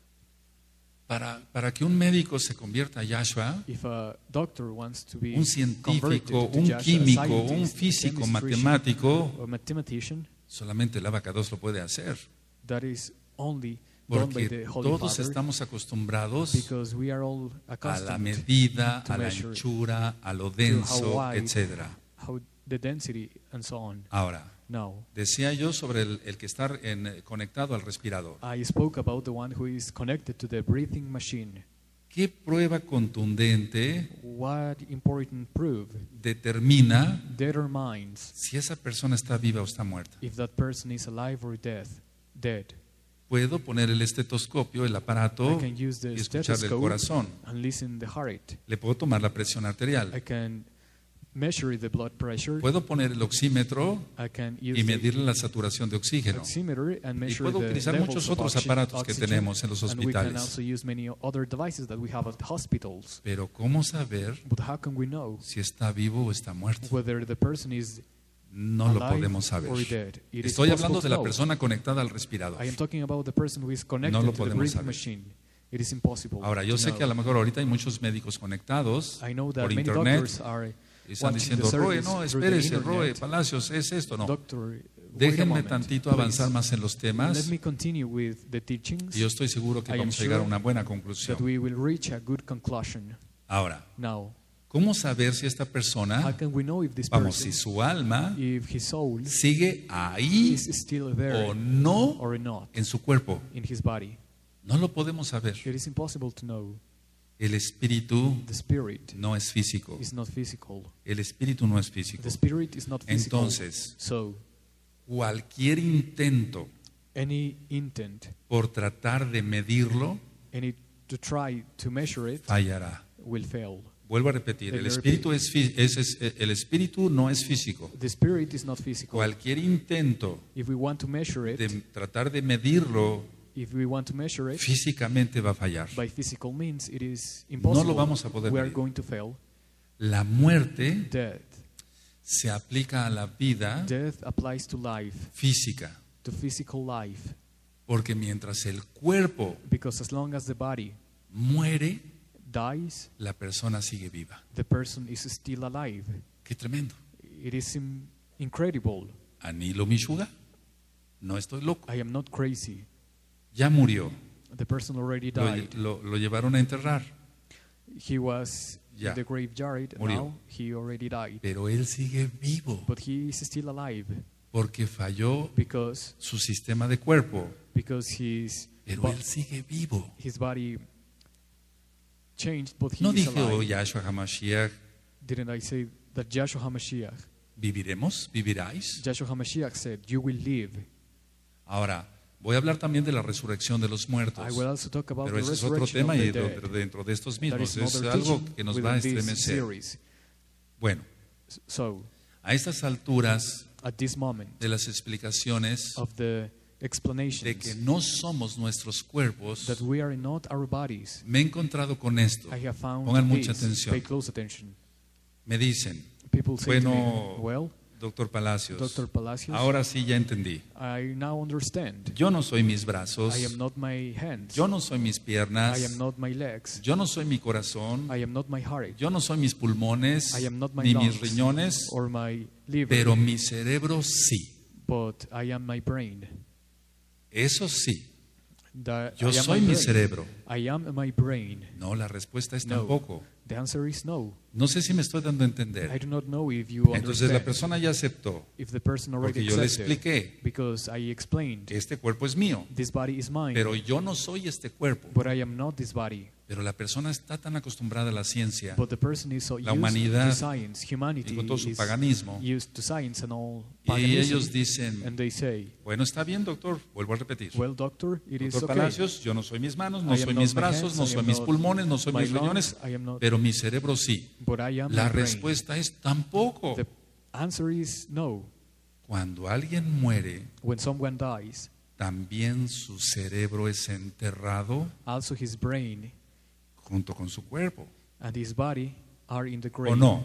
para que un médico se convierta a Yahshua, if a doctor wants to be un converted científico, to un Yahshua, a químico, un scientist, físico, chemistry, matemático, or mathematician, solamente el abacados lo puede hacer. that is only done by Porque the Holy todos Father, estamos acostumbrados because we are all a la accustomed medida, to a la measure anchura, a lo to how denso, wide, etcétera. how the density and so on. Ahora, Now, decía yo sobre el que está conectado al respirador. I spoke about the one who is connected to the breathing machine. ¿Qué prueba contundente What important proof determina determines si esa persona está viva o está muerta? if that person is alive or dead? Puedo poner el estetoscopio, el I aparato, can use the y escucharle el stethoscope corazón. and listen the heart. Le puedo tomar la presión I arterial. can measure the blood pressure. Puedo poner el oxímetro I can y use medirle the la saturación de oxígeno. oximeter and Y measure puedo the utilizar levels muchos of otros aparatos que oxygen, tenemos en los and we can hospitales. also use many other devices that we have at hospitals. Pero ¿cómo saber But how can we know si está vivo o está muerto? whether the person is No lo alive podemos saber. or dead? It is Estoy possible hablando to de la know. persona conectada al respirador. I am talking about the person who is connected No lo to the podemos breathing saber. machine. It is impossible Ahora, yo to sé know. que a lo mejor ahorita hay muchos médicos conectados I know that por many internet doctors are y están watching the diciendo, Roe, service no, through the espérese, Roe, internet. Palacios, es esto, no. Doctor, wait a Déjenme moment, tantito please. avanzar más en los Let temas me continue with the teachings y yo estoy seguro que I am vamos a llegar a sure una buena that conclusión. we will reach a good conclusion. Ahora, Now, ¿cómo saber si esta how persona, can we know if this vamos, person, si su alma if his soul sigue ahí is still there o no or not en su cuerpo? in his body? No lo podemos saber. It is impossible to know. El espíritu The spirit no es físico. is not physical. El espíritu no es físico. The spirit is not physical. Entonces, So, cualquier intento any intent, por tratar de medirlo any to try to measure it fallará. will fail. Vuelvo a repetir, Let el me espíritu, el espíritu no es físico. The spirit is not physical. Cualquier intento If we want to measure it, de tratar de medirlo if we want to measure it físicamente va a fallar. by physical means, it is No impossible. lo vamos a poder We are medir. going to fail. La muerte Death. se aplica a la vida Death applies to life, física, to physical life, porque mientras el cuerpo because as long as the body muere, dies, la persona sigue viva. the person is still alive. Qué tremendo. It is incredible. Anilo Mishuga, no estoy loco. I am not crazy. Ya murió. The person already Lo, died. lo llevaron a enterrar, He was Ya. in the graveyard. Murió. Now he already died. pero él sigue vivo But he is still alive porque falló because su sistema de cuerpo, his pero él sigue vivo. his body changed, but he No is dije, oh, alive. Yahshua HaMashiach, Didn't I say that Yahshua HaMashiach? ¿viviremos? ¿Viviráis? Yahshua HaMashiach said, "You will live." Ahora, voy a hablar también de la resurrección de los muertos, I will also talk about pero the ese es otro resurrection tema of y the dead. dentro de estos That mismos is es another algo teaching que nos va a within this estremecer. series. Bueno, So, a estas alturas at this moment de las explicaciones of the de que explanations no somos nuestros cuerpos, that we are not our bodies, me he encontrado con esto. I have found Pongan mucha this. atención. Pay close attention. Me dicen, People say to bueno, me, well, doctor Palacios, Dr. Palacios, ahora sí ya entendí. I now understand. Yo no soy mis brazos, I am not my hands. yo no soy mis piernas, I am not my legs. yo no soy mi corazón, I am not my heart. yo no soy mis pulmones, I am not my ni lungs mis riñones, or my liver. pero mi cerebro sí. But I am my brain. Eso sí, yo I am soy my mi brain. cerebro. I am my brain. No, la respuesta es No. tampoco. The answer is no. No sé si me estoy dando a I entender. do not know if you Entonces la understand. persona ya aceptó, If the person already porque yo le accepted, expliqué, because I explained, este cuerpo es mío, this body is mine, pero yo no soy este cuerpo. but I am not this body. Pero la persona está tan acostumbrada a la ciencia But the person is so La used humanidad, to science, humanity y con todo su is paganismo, used to science and all y paganism, ellos dicen, and they say, bueno, está bien, doctor, vuelvo a repetir. well, doctor, it is Doctor okay. Palacios, yo no soy mis manos, no I am soy not mis my brazos, hands, no I soy am mis not pulmones, no soy my mis riñones, lungs, I am not, pero mi cerebro sí. but I am La my brain. respuesta es tampoco. The answer is no. Cuando alguien muere, When someone dies, también su cerebro es enterrado also his brain junto con su cuerpo. and his body are in the grave. ¿O no?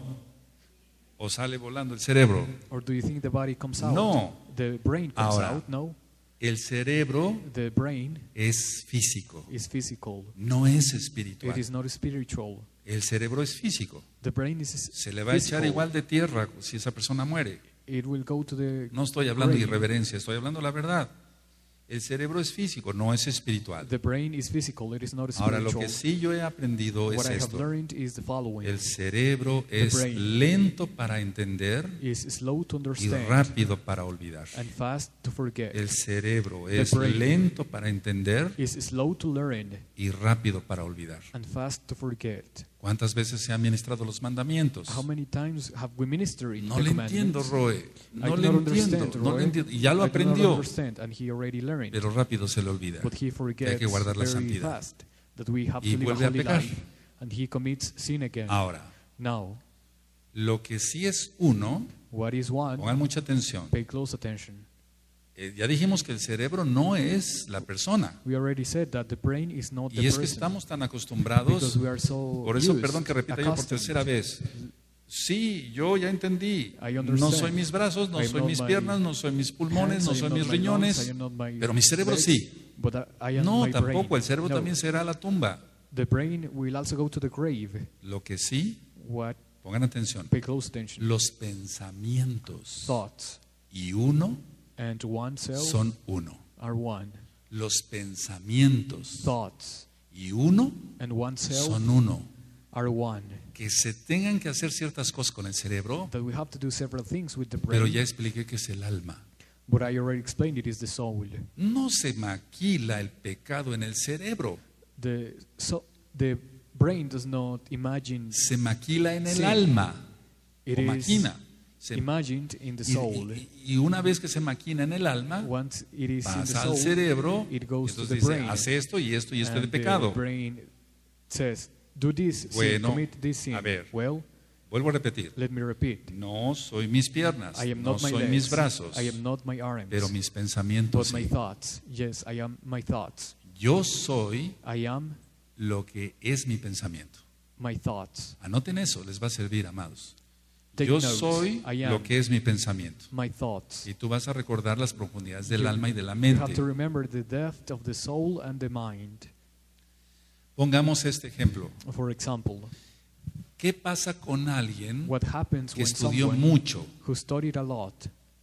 ¿O sale volando el cerebro? Or do you think the body comes out? No. The brain comes Ahora. out? No. El cerebro The brain es físico, is physical. no es It espiritual. is not spiritual. El cerebro es físico. The brain is Se le va a echar physical. igual de tierra si esa persona muere. It will go to the No estoy hablando de grave. irreverencia, estoy hablando la verdad. El cerebro es físico, no es espiritual. The brain is physical, it is not Ahora, lo spiritual. que sí yo he aprendido es What I have esto. learned is the following. El cerebro es brain lento para entender is slow to y understand rápido para olvidar. and fast to forget. El cerebro es brain lento para entender Is slow to learn y rápido para olvidar. and fast to forget. ¿Cuántas veces se han ministrado los mandamientos? How many times have we ministered No the le entiendo, commandments? Roe. I No do le not entiendo. understand, No le Roy. entiendo. Y ya lo I do not aprendió, understand, and he already learned. pero rápido se le olvida. But he Que hay forgets que guardar la very santidad. fast that we have Y to live a vuelve a holy pecar. life, and he commits sin again. Ahora, Now, lo que sí es uno, what is one? pongan mucha atención. Pay close attention. Ya dijimos que el cerebro no es la persona. We already said that the brain is not the Y es que person, estamos tan because acostumbrados. we are so Por eso, used, perdón que repita yo por accustomed. tercera vez. Sí, yo ya entendí. I understand. No soy mis brazos, no I am soy not mis my piernas, no soy mis pulmones, hands, no I soy am mis not my lungs, I riñones, am not my pero mi cerebro legs, sí. But I am No, my tampoco. brain. El cerebro No, también será a la tumba. the brain will also go to the grave. Lo que sí, What? pongan atención, Pay close attention. los pensamientos Thoughts y uno and oneself son uno. are one. Los pensamientos Thoughts y uno and oneself son uno. are one. Que se tengan que hacer ciertas cosas con el cerebro, That we have to do several things with the pero brain. ya expliqué que es el alma. But I already explained it is the soul. No se maquila el pecado en el cerebro, The brain does not imagine. se maquila en el Sí. alma, It o is maquina. Se- imagined in the soul. y una vez que se maquina en el alma, Once it is in the pasa al soul, cerebro, it goes to entonces the dice, brain. hace esto y esto y esto de And the pecado. brain says, do this sin, Bueno, commit this sin. a ver. Well, Vuelvo a repetir, let me repeat. no soy mis piernas, I am no not my soy legs. mis brazos, I am not my arms. pero mis pensamientos But my sí. thoughts. Yes, I am my thoughts. Yo soy I am lo que es mi pensamiento. my thoughts. Anoten eso, les va a servir, amados. Take Yo notes. soy I am lo que es mi pensamiento. my thoughts. Y tú vas a recordar las profundidades del You- alma y de la You have mente. to remember the depth of the soul and the mind. Pongamos este ejemplo. For example, ¿Qué pasa con alguien what happens que when estudió someone mucho? who studied a lot,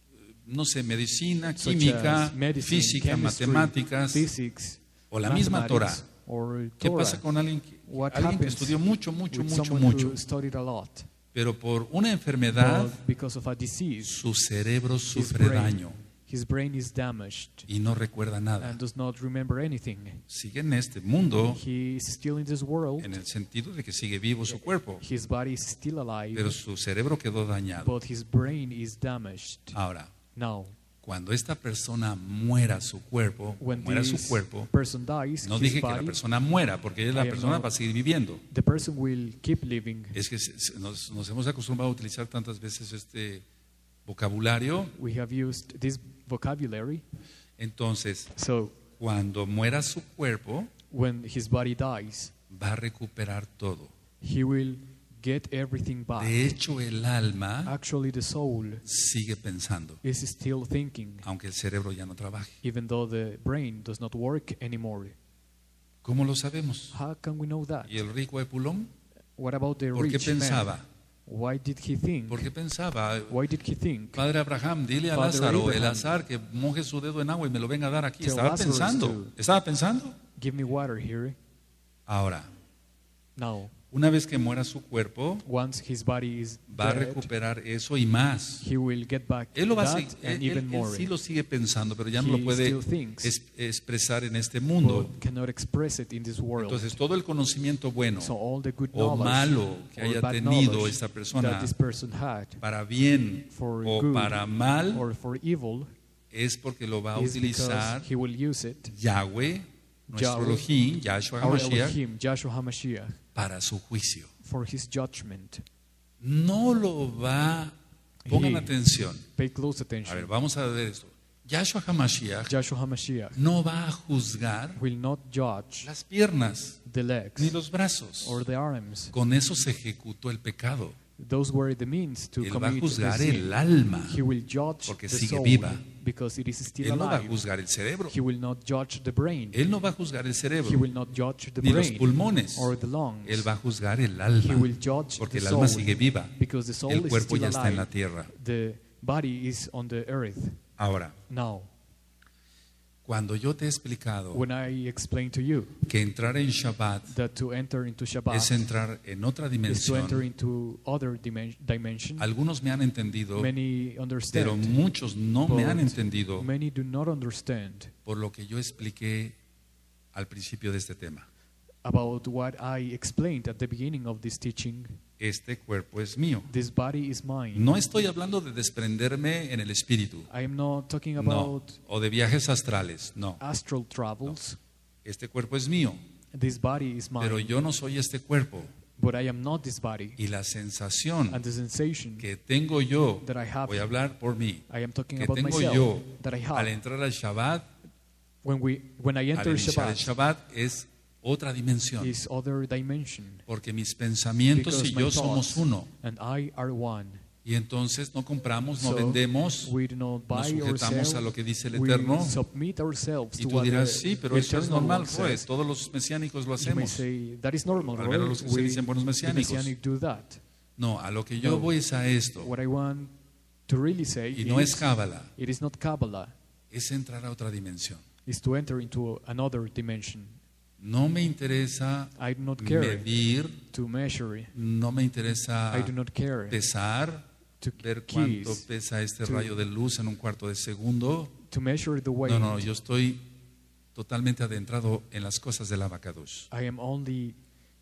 No sé, medicina, such química, as medicine, física, chemistry, matemáticas, physics, o la misma Torah. mathematics, or ¿Qué Torah. pasa con alguien What que happens estudió mucho, mucho, with mucho, someone mucho, who studied a lot, pero por una enfermedad but because of a disease, su cerebro his sufre daño brain is damaged y no recuerda nada? and does not remember anything? Sigue en este mundo He is still in this world. en el sentido de que sigue vivo su cuerpo, His body is still alive, pero su cerebro quedó dañado. but his brain is damaged. Ahora, Now, cuando esta persona muera su cuerpo, when muera su this cuerpo, person dies, no his dije que la body, persona muera, porque I la am persona not- va a seguir viviendo. the person will keep living. Es que nos hemos acostumbrado a utilizar tantas veces este vocabulario. We have used this vocabulary. Entonces, So, cuando muera su cuerpo, when his body dies, va a recuperar todo. he will get everything back. De hecho, el alma Actually, the soul sigue pensando, is still thinking, aunque el cerebro ya no trabaje. even though the brain does not work anymore. ¿Cómo lo sabemos? How can we know that? ¿Y el rico Epulón? What about the ¿Por qué rich man? pensaba? Why did he think? ¿Por qué pensaba? Why did he think? Padre Abraham, dile a Father Lázaro, Abraham. Elazar, que moje su dedo en agua y me lo venga a dar aquí. Tell Estaba Lazarus pensando. to- Estaba pensando. Give me water here. Ahora, Now, una vez que muera su cuerpo, once his body is va a dead, recuperar eso y más. he will get back Él lo va a that seguir, and él even more. sí lo sigue pensando, pero ya no lo He puede still thinks, expresar en este mundo. but cannot express it in this world. Entonces, todo el conocimiento bueno So all the good o knowledge malo que or haya bad tenido knowledge esta persona, that this person had, para bien for o good para mal, or for evil, es porque lo va a is utilizar because he will use it, Yahweh, nuestro Yahweh, Elohim, Yahshua our HaMashiach, Elohim, Joshua HaMashiach, para su juicio. for his judgment. No lo va, pongan He- atención. Pay close A ver, attention. vamos a ver esto. Yahshua HaMashiach Joshua HaMashiach no va a juzgar will not judge las piernas the legs ni los brazos. or the arms. Con eso se ejecutó el pecado. Those were the means to Él va a commit the juzgar sin. el alma. He will judge Porque the sigue soul viva. because it is still Él no va a alive. juzgar el cerebro. He will not judge the brain. Él no va a juzgar el He cerebro will not judge the ni los brain pulmones. or the lungs. Él va a juzgar el He alma will judge porque the el alma soul sigue viva. because the soul El is cuerpo still ya está en la alive. tierra. The body is on the earth. Ahora, Now, Cuando yo te he explicado when I explained to you que entrar en Shabbat that to enter into Shabbat es entrar en otra is to enter dimensión, into other dimension, algunos me han entendido, many pero understand, muchos no me han but entendido many do not understand por lo que yo expliqué al principio de este tema. about what I explained at the beginning of this teaching. Este cuerpo es mío. This body is mine. No estoy hablando de desprenderme en el espíritu, I am not talking no, about o de viajes astrales, no. astral travels. Este cuerpo es mío, This body is mine, pero yo no soy este cuerpo. but I am not this body. Y la sensación And the sensation que tengo yo, that I have, voy a hablar por mí, I am talking que about tengo myself, yo that I al have. entrar al Shabbat, When I al enter iniciar el Shabbat, Shabbat, es otra dimensión. is other dimension. Porque mis pensamientos Because y my yo somos thoughts uno. and I are one. Y entonces no compramos, no So, vendemos, we do not nos buy or sujetamos sell. a lo que dice el We Eterno. submit ourselves Y to tú what dirás, the sí, pero eso es Eternal normal, One pues says. todos los mesiánicos lo You may hacemos. say, that is normal, Al menos Lord. los que se dicen buenos The mesiánicos. Messianic do that. No, a lo que yo No. voy es a esto. What I want to really say Y no es is, Cábala, it is not Kabbalah, es entrar a otra dimensión. is to enter into another dimension. No me interesa I do not care medir, to measure. no me interesa I do not care pesar, to ver cuánto kiss, pesa este to- rayo de luz en un cuarto de segundo. to measure the weight. No, yo estoy totalmente adentrado en las cosas del Abacadush. I am only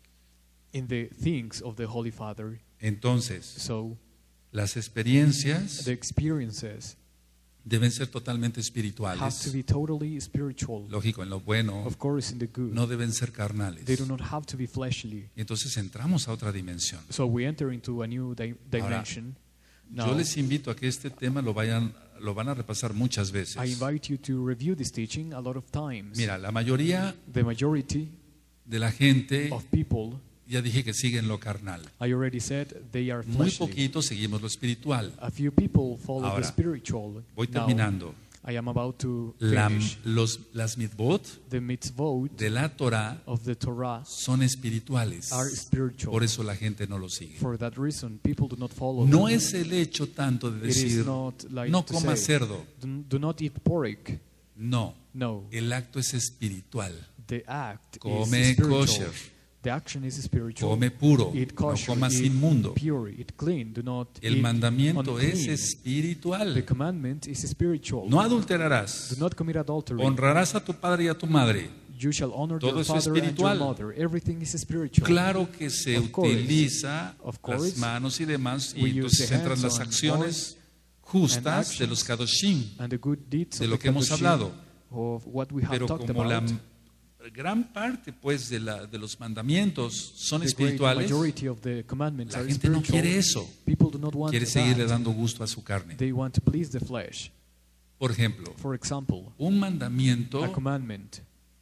in the things of the Holy Father. Entonces, So las experiencias the experiences deben ser totalmente have to espirituales. be totally spiritual. Lógico, en lo bueno, Of course, in the good. no deben ser carnales. They do not have to be fleshly. Y entonces entramos a otra dimensión. So we enter into a new dimension. Yo Now, les invito a que este tema lo van a repasar muchas veces. I invite you to review this teaching a lot of times. Mira, la mayoría The majority de la gente, of people, ya dije que siguen lo carnal. I already said, they are Muy fleshly. poquito seguimos lo espiritual. A few people follow Ahora, the spiritual. Voy Now, terminando. I am about to La- finish. las mitzvot The mitzvot de la Torah of the Torah son espirituales. are spiritual. Por eso la gente no lo sigue. For that reason, people do not follow No them. es el hecho tanto de It is decir, not like no to coma say, cerdo. do not eat pork. No, No, el acto es espiritual. the act Come is spiritual. kosher. The action is spiritual. Come puro, Eat no kosher, comas eat inmundo. pure, eat clean. Do not El eat mandamiento es unclean. The espiritual. commandment is spiritual. No adulterarás. Do not commit adultery. Honrarás a tu padre y a tu madre. You shall honor Todo your eso es father and your espiritual. mother. Everything is spiritual. Claro que se Of course. utiliza Of las course. manos y demás, We y use entonces the entran hands las on acciones and justas de actions. los kadoshim. And the good deeds De of lo the que hemos Kadoshim, hablado. of what we have Pero talked como la about. gran parte pues de los mandamientos son The great espirituales, majority of the commandments la are gente no spiritual. quiere eso. People do not want Quiere seguirle that. dando gusto a su carne. They want to please the flesh. Por ejemplo, For example, un mandamiento a commandment,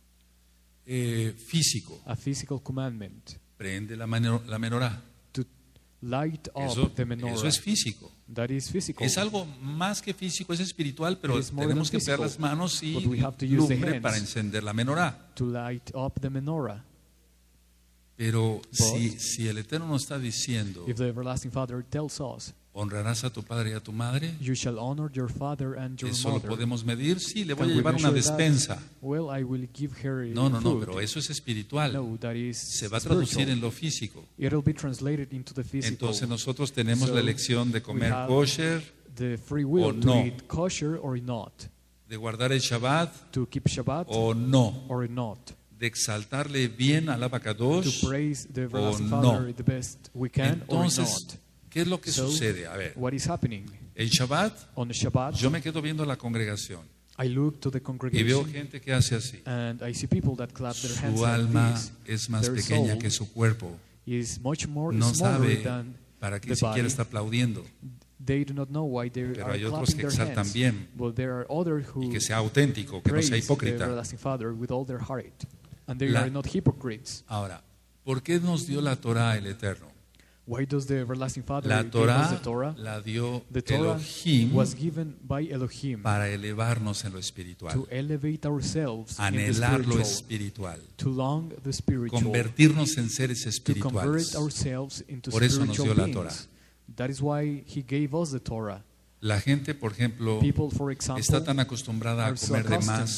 físico, a physical commandment, prende la menorá. to light up Eso, the menorah. eso es físico. That is physical. Es algo más que físico, es espiritual, pero It is more tenemos than que pegar physical, las manos y but we have to use the lumbre hands. para encender la menorá. To light up the menorah. Pero si el Eterno nos está diciendo, If the everlasting Father tells us, honrarás a tu padre y a tu madre, you shall honor your father and your ¿eso lo mother. podemos medir? Sí, le voy Can a we llevar una measure that? despensa. Well, I will give her No, food. pero eso es espiritual. No, that is Se va a traducir spiritual. en lo físico. It'll be translated into the physical. Entonces nosotros tenemos So, la elección de we comer have kosher, the free will o to no. eat kosher or not, de guardar el Shabbat to keep Shabbat o no, or not, de exaltarle bien al to Abacadosh. praise the everlasting no. Father the best we can or Entonces, not. ¿qué es lo que So, sucede? A ver, What is happening? en Shabbat On the Shabbat, yo me quedo viendo la congregación I look to the y veo congregation gente que hace así. and I see people that clap their hands Su like alma this. es más Their pequeña soul que su cuerpo. is much more No smaller sabe than para qué the siquiera body. está aplaudiendo. They do not know why they Pero are hay otros clapping que their exaltan hands. bien. But there are others who Y que sea auténtico, que no praise sea the hipócrita. everlasting Father with all their heart. And they La- are not hypocrites. Ahora, ¿por qué nos dio la Torah el Eterno? Why does the everlasting Father La give us the Torah Torah? la dio The Torah Elohim was given by Elohim para elevarnos en lo espiritual, to elevate ourselves in the anhelar lo spiritual, espiritual, to long the spiritual, convertirnos en seres to convert espirituales. ourselves into Por eso nos spiritual dio la beings. That is why He gave us the Torah. La gente, por ejemplo, People, for example, está tan acostumbrada a are so comer de accustomed más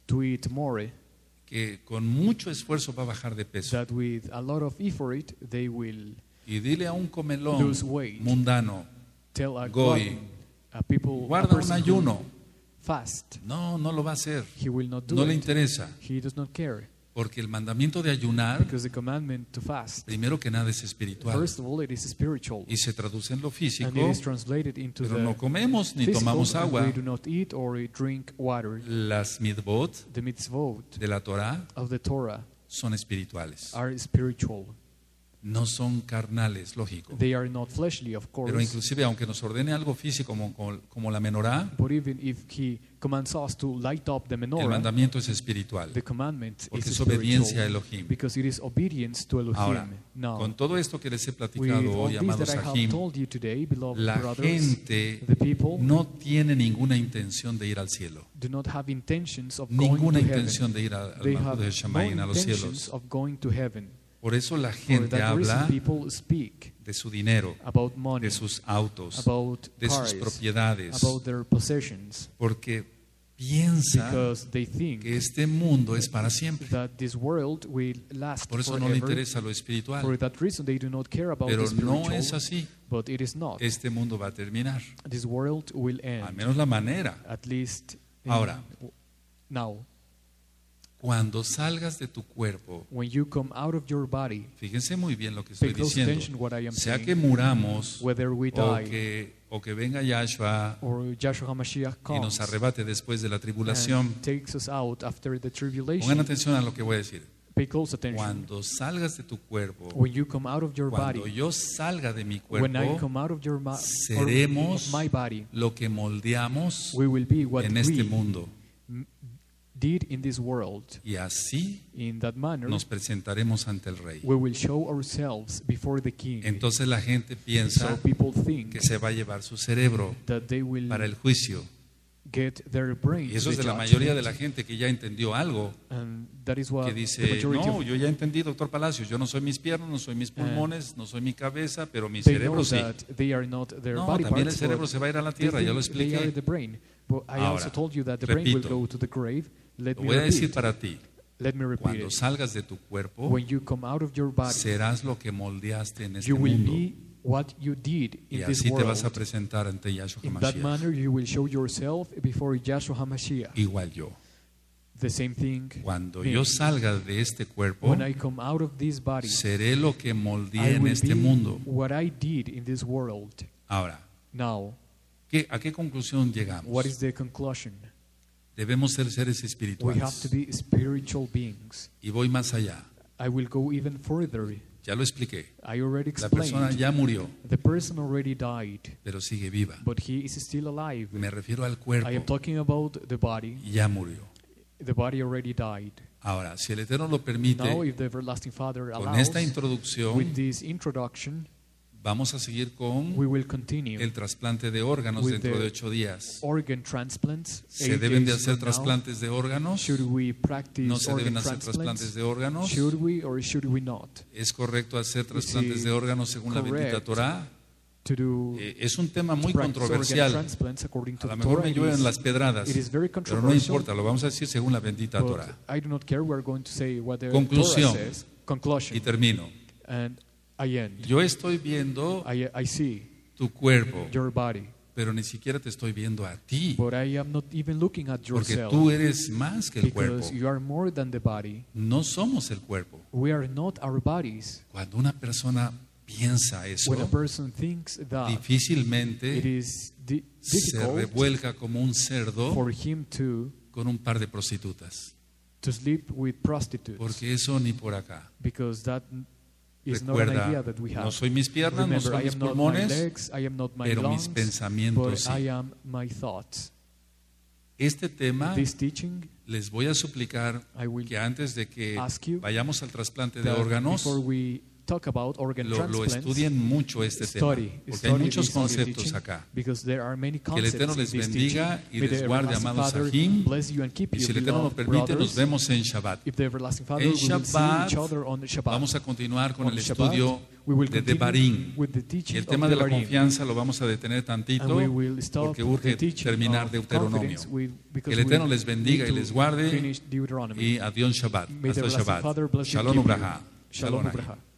to eat more, que con mucho esfuerzo va a bajar de peso. that with a lot of effort they will Y dile a un comelón lose weight. mundano, tell a Goy, glutton, a people, a guarda un person who ayuno. fast. No, no lo va a hacer. He will not do No le it. interesa. He does not care. Porque el mandamiento de ayunar, Because the commandment to fast, primero que nada, es espiritual. first of all, it is spiritual. Y se traduce en lo And físico, it is translated into pero the no comemos ni physical, tomamos and agua. we do not eat or drink water. Las mitzvot The mitzvot de la Torah of the Torah son espirituales. are spiritual. No son carnales, lógico. They are not fleshly, of Pero course. inclusive, aunque nos ordene algo físico como la menorá, But even if he commands us to light up the el menorah, mandamiento es espiritual. the commandment Porque is es obediencia a spiritual. Elohim. Because it is obedience to Elohim. Ahora, Now, con todo esto que les he with platicado all hoy, this amados that I have Sahim, told you today, beloved la brothers, gente the people no tiene ninguna intención de ir al cielo. do not have intentions of going Ninguna to heaven. intención de ir al They Malhut have de no Shamaim, a los intentions cielos. of going to heaven. Por eso la For gente that reason, habla people speak de su dinero, about money, de sus autos, about de sus cars, propiedades, about their possessions, porque piensa because they think que este mundo es para siempre. that this world will last Por eso no le forever. interesa lo For espiritual. that reason, they do not care about Pero the spiritual, no es así. but it is not. Este mundo va a terminar. This world will Al end, menos la manera. at least Ahora. now. Cuando salgas de tu cuerpo, When you come out of your body, fíjense muy bien lo que estoy pay close diciendo. attention what I am Sea saying. que muramos Whether we die o que venga Yahshua or Yahshua HaMashiach y nos comes arrebate después de la tribulación. and takes us out after the Pongan tribulation, atención a lo que voy a decir. pay close attention. Cuando salgas de tu cuerpo, When you come out of your cuando body, yo salga de mi when I cuerpo, come out of your or seremos of my body, lo que moldeamos we will be what en este we mundo. did in this world. Y así In that manner, nos presentaremos ante el Rey. we will show ourselves before the King. Entonces la gente So piensa people think que se va a llevar su cerebro that they will para el juicio. get their brains Y eso es to de la the mayoría de judgment. la gente que ya entendió algo, And that is what que the dice, majority no, of yo ya entendí, doctor Palacios, yo no soy mis piernas, no soy mis pulmones, no soy mi cabeza, pero mi they cerebro know sí. that they are not their No, body también el parts, cerebro but se va a ir a la they tierra, ya lo think they are expliqué. the brain. But I Ahora, also told you that the brain will repito, go to the grave. Let Lo me voy a decir repeat. para ti, Let me repeat cuando it. salgas de tu cuerpo, When you come out of your body, serás lo que moldeaste en este you will mundo. be what you did Y in this así te vas a world. presentar ante Yahshua In that HaMashiach. manner, you will show yourself before Yahshua HaMashiach. Igual yo. The same thing. Cuando me. yo salga de este cuerpo, When I come out of this body, seré lo que moldeé I en will este be mundo. what I did in this world. Ahora, Now, ¿a qué conclusión what llegamos? is the conclusion? Debemos ser seres We have espirituales. to be spiritual beings. Y voy más allá. I will go even further. Ya lo expliqué. I already La persona explained. ya murió, The person already died, pero sigue viva. but he is still alive. Me refiero al I am cuerpo. talking about the body. Ya murió. The body already died. Ahora, si el Eterno lo permite, Now, if the everlasting Father con allows, esta introducción with this introduction, vamos a seguir con we will continue el trasplante de órganos with dentro the de 8 días. organ transplants. ¿Se 8 deben de days hacer from now. trasplantes de órganos? Should we practice ¿No se deben organ hacer trasplantes de órganos? Should we or should we not? ¿Es correcto hacer trasplantes de órganos según la correct bendita Torah? To do Es un tema muy practice organ controversial. transplants according to A lo the mejor Torah. me llueven las pedradas, It is very pero no controversial, importa, lo vamos a decir según la bendita but Torah. I do not care. We're going to say what the Conclusión. Torah says. Conclusion. Y termino. And I end. Yo estoy viendo I see tu cuerpo, your body, pero ni siquiera te estoy viendo a ti, but I am not even looking at porque yourself, tú eres más que el cuerpo. because you are more than the body. No somos el cuerpo. We are not our bodies. Cuando una persona piensa eso, When a person thinks that, it difícilmente is se difficult revuelca como un cerdo for him to con un par de prostitutas, sleep with prostitutes, porque eso ni por acá. because that is not an idea Recuerda, that we have. no soy mis piernas, no Remember, soy I mis am not my pulmones, legs, I am not my pero mis lungs, pensamientos but sí. I am my thoughts. Este tema This teaching, les voy a suplicar I will que antes de que ask you vayamos al trasplante de that órganos, before we talk about organ lo transplants, estudien mucho este tema, porque hay muchos conceptos acá. because there are many Que el Eterno concepts les in this bendiga teaching. y May the les guarde, everlasting amados Father Sahim. bless you and keep Y you, si el Eterno nos beloved permite, nos brothers. vemos en Shabbat. If the everlasting Father, En we will see Shabbat each other on the Shabbat. vamos a continuar con On el Shabbat, estudio we will de continue Devarim. with the Y teaching el of tema de la Devarim. confianza lo vamos a detener tantito And we will stop porque urge the teaching terminar of Deuteronomio. confidence because Que el Eterno we les bendiga need y les to guarde finish Deuteronomy. y adiós Shabbat. May the Hasta everlasting Shabbat. Father bless you and Shalom keep you. Ubraha. Shalom Shalom. Ubraha.